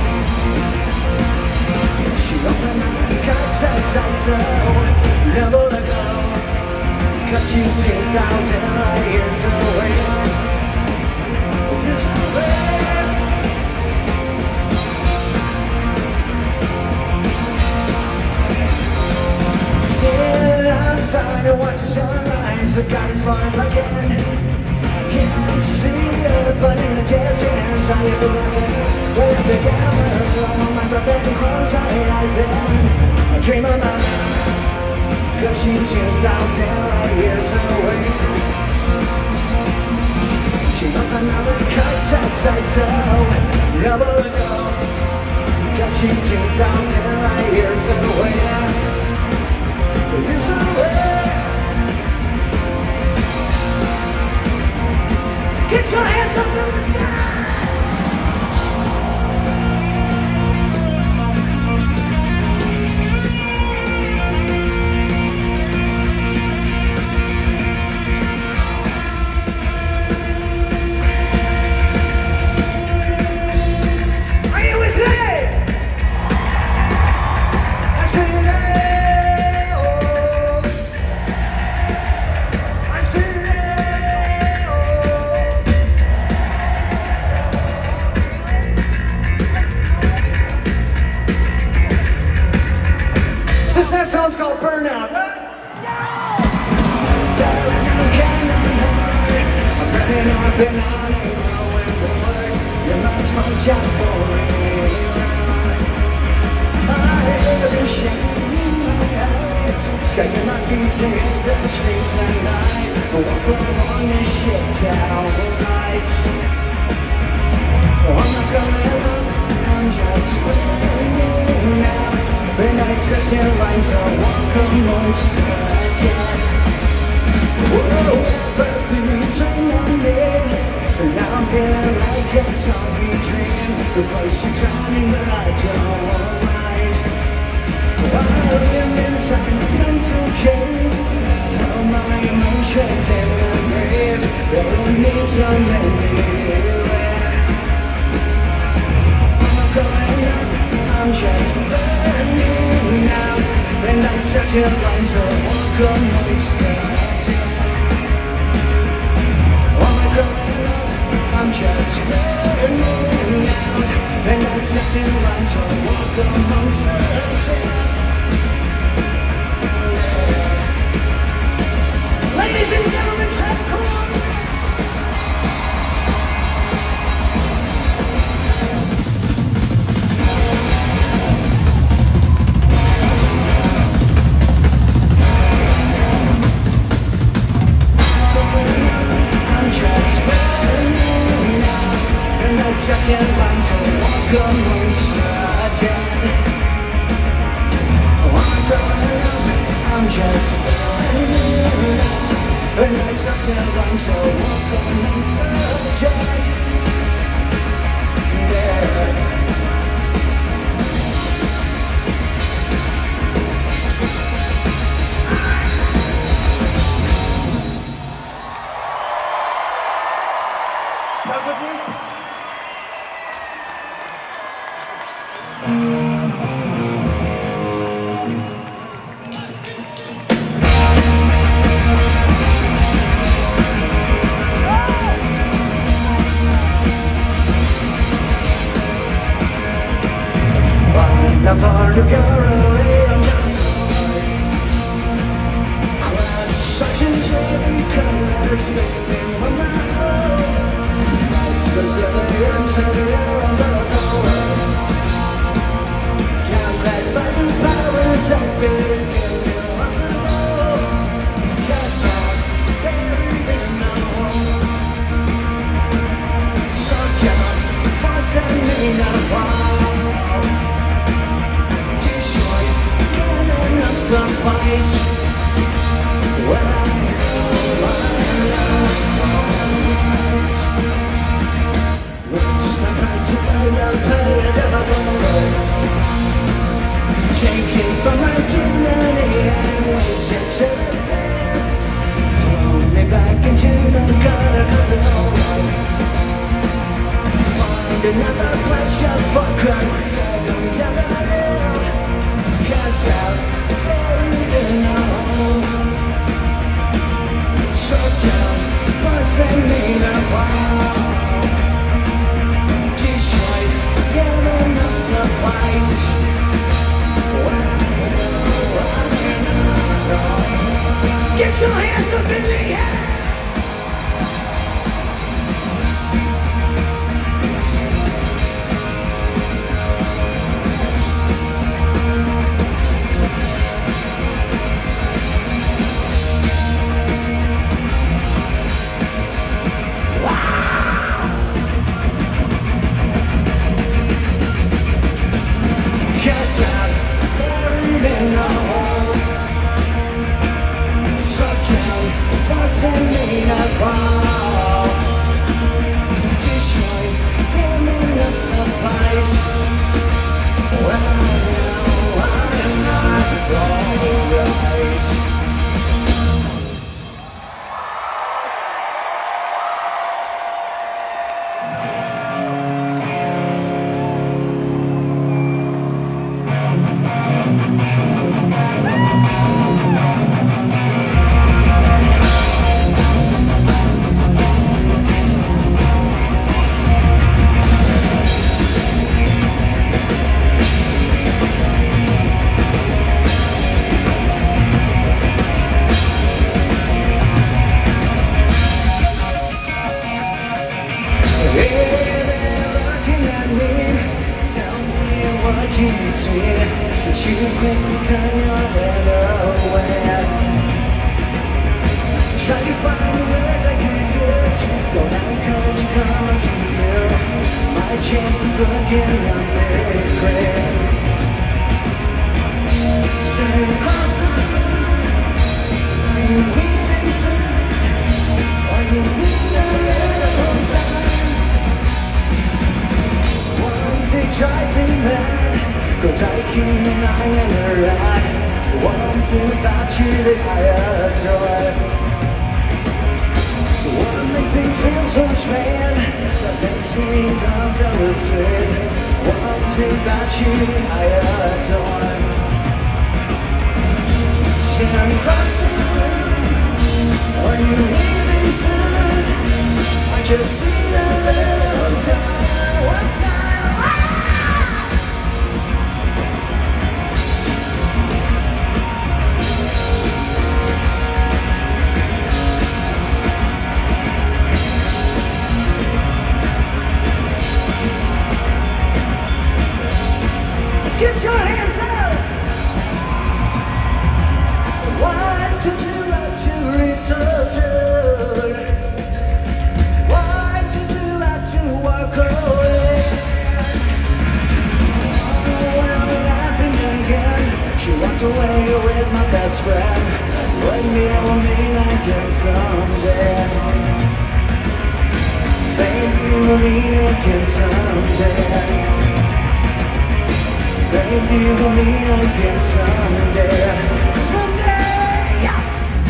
She knows I'm not contact, so never let go, cause she's two thousand light years away. Sit outside and watch the sunrise, I got as far as I can. Can't see it, but in the distance I used to watch it with the camera on my birthday and close my eyes and I dream of her, cause she's two thousand light years away. another cut title. Never ago, got you two thousand light years away. Years away. Get your hands up in the sky. That song's called Burnout. I'm running off and on a growing board. You must watch out for me. My head is shaking my eyes, dragging my feet in the streets at night. I walk along this shit town right. I'm not coming up, I'm just waiting now. When I set their lines, I walk amongst the dead. Whoa, everything's on me. Now I'm feeling like a zombie dream. The place is drowning, but I don't mind. I live inside this mental cave. Throw my emotions in the grave. There don't need so many. I'm going up, I'm just burning now. And I set your lines to walk amongst the dead. Oh my God, I'm just burning now. And I set your lines to walk amongst the dead. Ladies and gentlemen, check come on. Second line to walk amongst the dead. Oh, I'm going up, I'm just burning up. And I second line to walk amongst the dead. Yeah. Stuck with me? Now part of your array, I'm just class sections, every color is making my mind. Lights as aliens and the air goes away. Downcast by the powers that be, impossible. Cast out, buried in my home. So down, thoughts and me now wild. The fight when I know it's the price of the pain of taking from my dignity and wasting to the sand. Throw me back into the gutter, cause it's alright. Find another place just for crime. Drag them down the hill, cast out. Struck down, but they mean a while. Destroyed, giving up the fight. Get your hands up in the air. Wow! to see that you quickly turn your head away. Try to find the words I could use. Don't have courage to come up to you. My chances of getting a big Staring across the room. Are you weaving soon? Are you sleeping a little time? Why is it driving mad? Cause I can't deny you're right. What's it about you that I adore? What makes me feel so much pain? That makes me love everything. What's it about you that I adore? Staring across the room. Are you leaving soon? I just need a little time. What's time? Ah! Get your hands up! Why did you have to leave so soon? Why did you have to walk away? Oh, well, it happened again. She walked away with my best friend. Maybe I will meet again someday. Maybe we'll meet again someday. Maybe we'll meet again someday. Someday, yeah.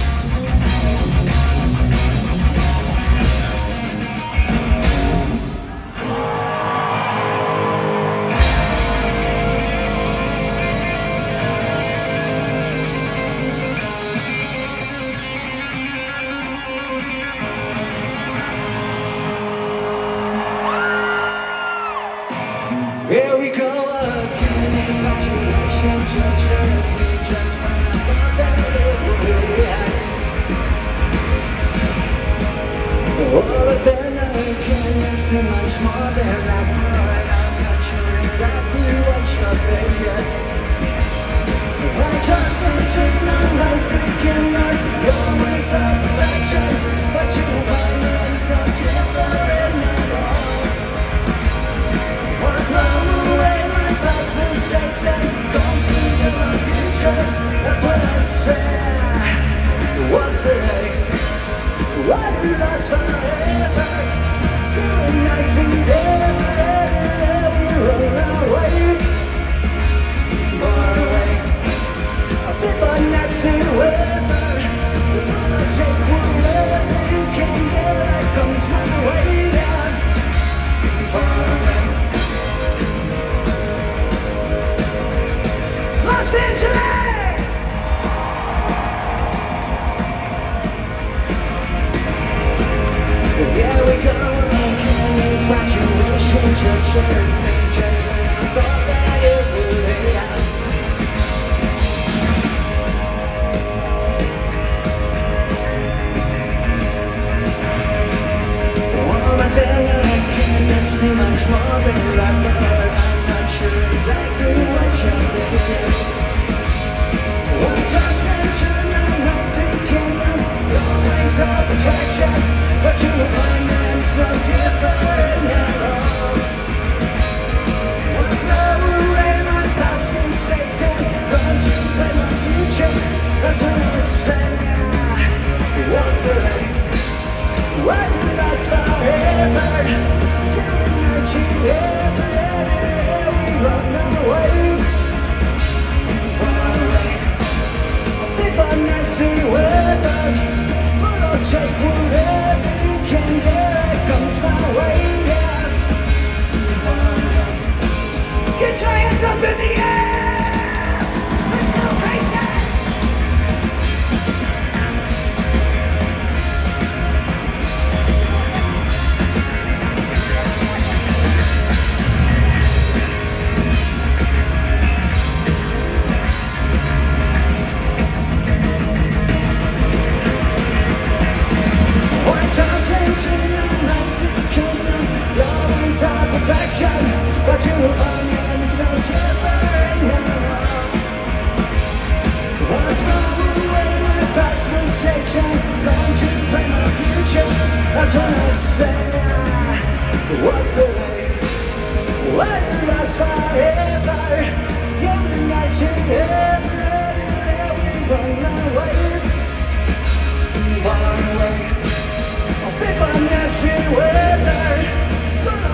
Here we go again. Infatuation tortures me just when I thought that it would end. Oh, but then again, it's so much more than I thought. I'm not sure exactly what you're thinking. I concentrate on my thinking on your words of affection, but you find them so different at all. Wanna throw away my past mistakes and go to your future. That's what I said. One day, why do you last forever? Good night to them, we roll away. Far away, a bit like Nancy Weber. We're gonna take whatever you can get that comes my way down. Far away. Los Angeles! Here we go again. Infatuation tortures me just when I thought that it would end. Oh, but then again, it's so much more than I thought. I'm not sure exactly what you're thinking.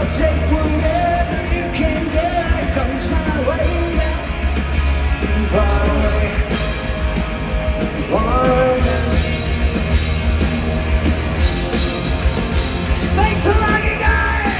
take whatever you can get, comes my way. Far away, one. Thanks for rocking, guys.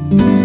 you.